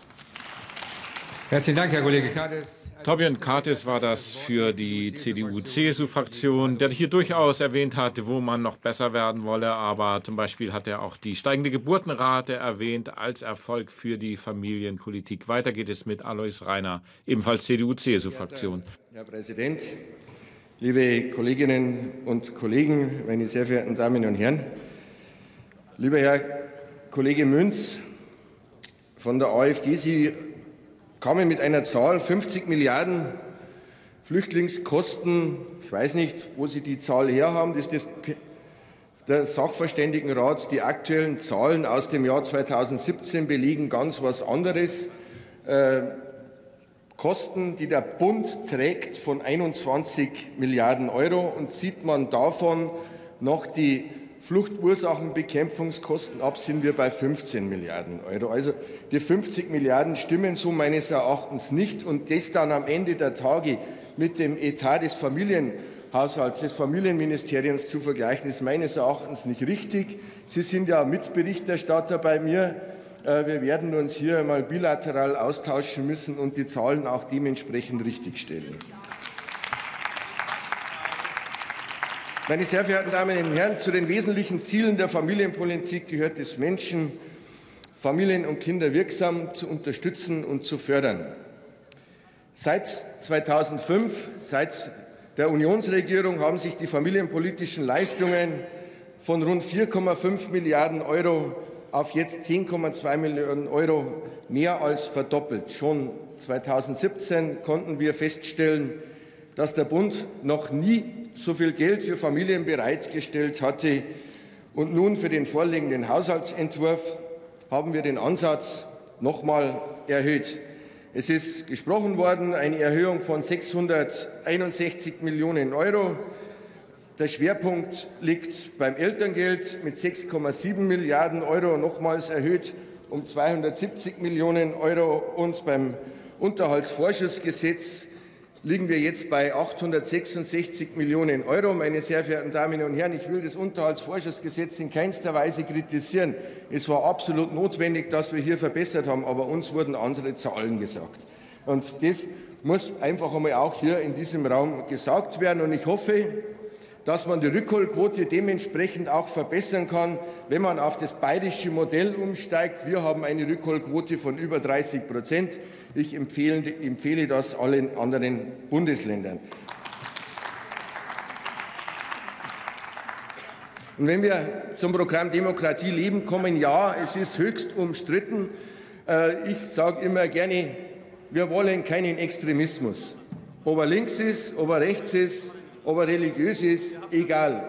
Herzlichen Dank, Herr Kollege Kartes. Torbjörn Kartes war das für die C D U-C S U-Fraktion, der hier durchaus erwähnt hat, wo man noch besser werden wolle. Aber zum Beispiel hat er auch die steigende Geburtenrate erwähnt als Erfolg für die Familienpolitik. Weiter geht es mit Alois Rainer, ebenfalls C D U-C S U-Fraktion. Herr Präsident, liebe Kolleginnen und Kollegen, meine sehr verehrten Damen und Herren! Lieber Herr Kollege Münz von der AfD, Sie kamen mit einer Zahl, fünfzig Milliarden Flüchtlingskosten. Ich weiß nicht, wo Sie die Zahl her haben. Das ist das der Sachverständigenrat. Die aktuellen Zahlen aus dem Jahr zweitausendsiebzehn belegen ganz was anderes. Äh, Kosten, die der Bund trägt, von einundzwanzig Milliarden Euro. Und zieht man davon noch die Fluchtursachenbekämpfungskosten ab, sind wir bei fünfzehn Milliarden Euro. Also die fünfzig Milliarden stimmen so meines Erachtens nicht. Und das dann am Ende der Tage mit dem Etat des Familienhaushalts, des Familienministeriums zu vergleichen, ist meines Erachtens nicht richtig. Sie sind ja Mitberichterstatter bei mir. Wir werden uns hier einmal bilateral austauschen müssen und die Zahlen auch dementsprechend richtigstellen. Meine sehr verehrten Damen und Herren, zu den wesentlichen Zielen der Familienpolitik gehört es, Menschen, Familien und Kinder wirksam zu unterstützen und zu fördern. Seit zweitausendfünf, seit der Unionsregierung, haben sich die familienpolitischen Leistungen von rund vier Komma fünf Milliarden Euro auf jetzt zehn Komma zwei Milliarden Euro mehr als verdoppelt. Schon zweitausendsiebzehn konnten wir feststellen, dass der Bund noch nie so viel Geld für Familien bereitgestellt hatte. Und nun für den vorliegenden Haushaltsentwurf haben wir den Ansatz noch einmal erhöht. Es ist gesprochen worden, eine Erhöhung von sechshunderteinundsechzig Millionen Euro. Der Schwerpunkt liegt beim Elterngeld mit sechs Komma sieben Milliarden Euro, nochmals erhöht um zweihundertsiebzig Millionen Euro. Und beim Unterhaltsvorschussgesetz liegen wir jetzt bei achthundertsechsundsechzig Millionen Euro. Meine sehr verehrten Damen und Herren, ich will das Unterhaltsvorschussgesetz in keinster Weise kritisieren. Es war absolut notwendig, dass wir hier verbessert haben, aber uns wurden andere Zahlen gesagt. Und das muss einfach einmal auch hier in diesem Raum gesagt werden. Und ich hoffe, dass man die Rückholquote dementsprechend auch verbessern kann, wenn man auf das bayerische Modell umsteigt. Wir haben eine Rückholquote von über dreißig Prozent. Ich empfehle, empfehle das allen anderen Bundesländern. Und wenn wir zum Programm Demokratie leben kommen, ja, es ist höchst umstritten. Ich sage immer gerne, wir wollen keinen Extremismus. Ob er links ist, ob er rechts ist, ob er religiös ist, egal.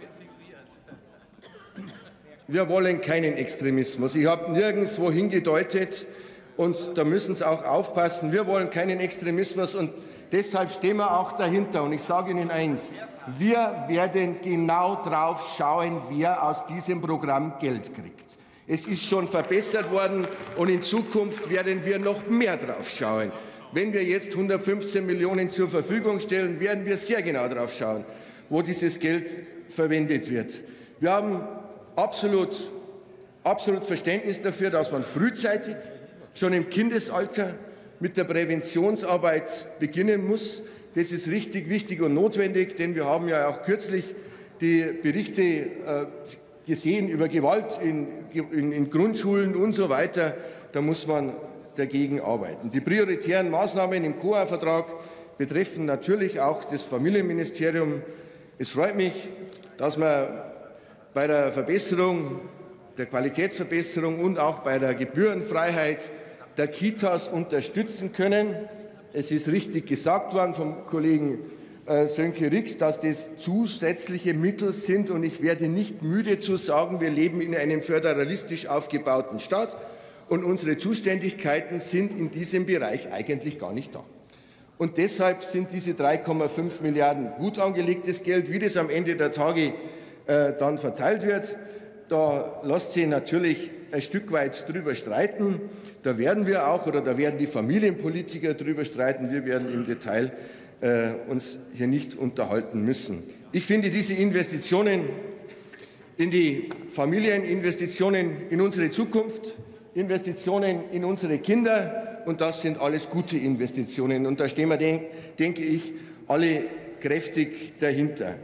Wir wollen keinen Extremismus. Ich habe nirgendwo hingedeutet, und da müssen Sie auch aufpassen. Wir wollen keinen Extremismus, und deshalb stehen wir auch dahinter. Und ich sage Ihnen eins, wir werden genau drauf schauen, wer aus diesem Programm Geld kriegt. Es ist schon verbessert worden, und in Zukunft werden wir noch mehr drauf schauen. Wenn wir jetzt hundertfünfzehn Millionen zur Verfügung stellen, werden wir sehr genau darauf schauen, wo dieses Geld verwendet wird. Wir haben absolut, absolut Verständnis dafür, dass man frühzeitig, schon im Kindesalter, mit der Präventionsarbeit beginnen muss. Das ist richtig wichtig und notwendig, denn wir haben ja auch kürzlich die Berichte äh, gesehen über Gewalt in, in, in Grundschulen und so weiter. Da muss man dagegen arbeiten. Die prioritären Maßnahmen im C O A-Vertrag betreffen natürlich auch das Familienministerium. Es freut mich, dass wir bei der Verbesserung, der Qualitätsverbesserung und auch bei der Gebührenfreiheit der Kitas unterstützen können. Es ist richtig gesagt worden vom Kollegen äh, Sönke Rix, dass das zusätzliche Mittel sind. Und ich werde nicht müde zu sagen, wir leben in einem föderalistisch aufgebauten Staat. Und unsere Zuständigkeiten sind in diesem Bereich eigentlich gar nicht da. Und deshalb sind diese drei Komma fünf Milliarden gut angelegtes Geld. Wie das am Ende der Tage äh, dann verteilt wird, da lässt sich natürlich ein Stück weit drüber streiten. Da werden wir auch, oder da werden die Familienpolitiker drüber streiten. Wir werden im Detail äh, uns hier nicht unterhalten müssen. Ich finde diese Investitionen in die Familien, Investitionen in unsere Zukunft, Investitionen in unsere Kinder, und das sind alles gute Investitionen. Und da stehen wir, denk, denke ich, alle kräftig dahinter.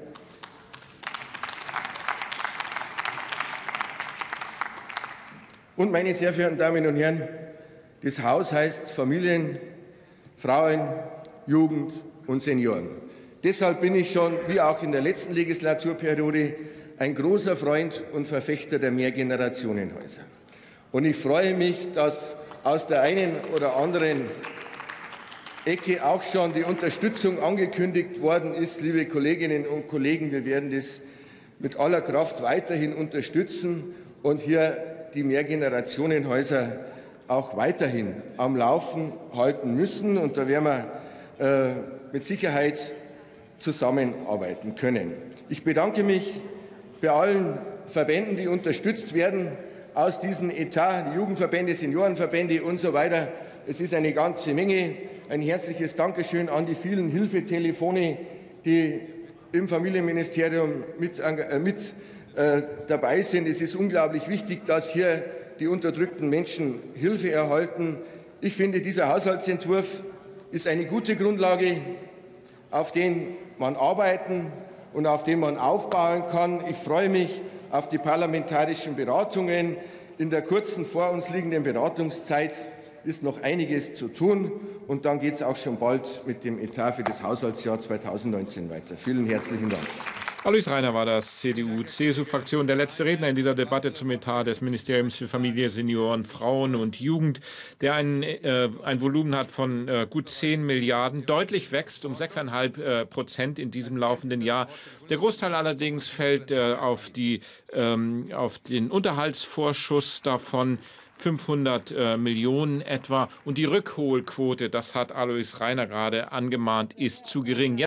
Und, meine sehr verehrten Damen und Herren, das Haus heißt Familien, Frauen, Jugend und Senioren. Deshalb bin ich schon, wie auch in der letzten Legislaturperiode, ein großer Freund und Verfechter der Mehrgenerationenhäuser. Und ich freue mich, dass aus der einen oder anderen Ecke auch schon die Unterstützung angekündigt worden ist. Liebe Kolleginnen und Kollegen, wir werden das mit aller Kraft weiterhin unterstützen und hier die Mehrgenerationenhäuser auch weiterhin am Laufen halten müssen. Und da werden wir äh, mit Sicherheit zusammenarbeiten können. Ich bedanke mich bei allen Verbänden, die unterstützt werden aus diesem Etat, die Jugendverbände, Seniorenverbände und so weiter. Es ist eine ganze Menge. Ein herzliches Dankeschön an die vielen Hilfetelefone, die im Familienministerium mit, äh, mit äh, dabei sind. Es ist unglaublich wichtig, dass hier die unterdrückten Menschen Hilfe erhalten. Ich finde, dieser Haushaltsentwurf ist eine gute Grundlage, auf den man arbeiten und auf den man aufbauen kann. Ich freue mich auf die parlamentarischen Beratungen. In der kurzen vor uns liegenden Beratungszeit ist noch einiges zu tun. Und dann geht es auch schon bald mit dem Etat für das Haushaltsjahr zweitausendneunzehn weiter. Vielen herzlichen Dank. Alois Rainer war das, C D U C S U-Fraktion, der letzte Redner in dieser Debatte zum Etat des Ministeriums für Familie, Senioren, Frauen und Jugend, der ein, äh, ein Volumen hat von äh, gut zehn Milliarden, deutlich wächst um sechs Komma fünf äh, Prozent in diesem laufenden Jahr. Der Großteil allerdings fällt äh, auf, die, ähm, auf den Unterhaltsvorschuss davon, fünfhundert äh, Millionen etwa. Und die Rückholquote, das hat Alois Rainer gerade angemahnt, ist zu gering.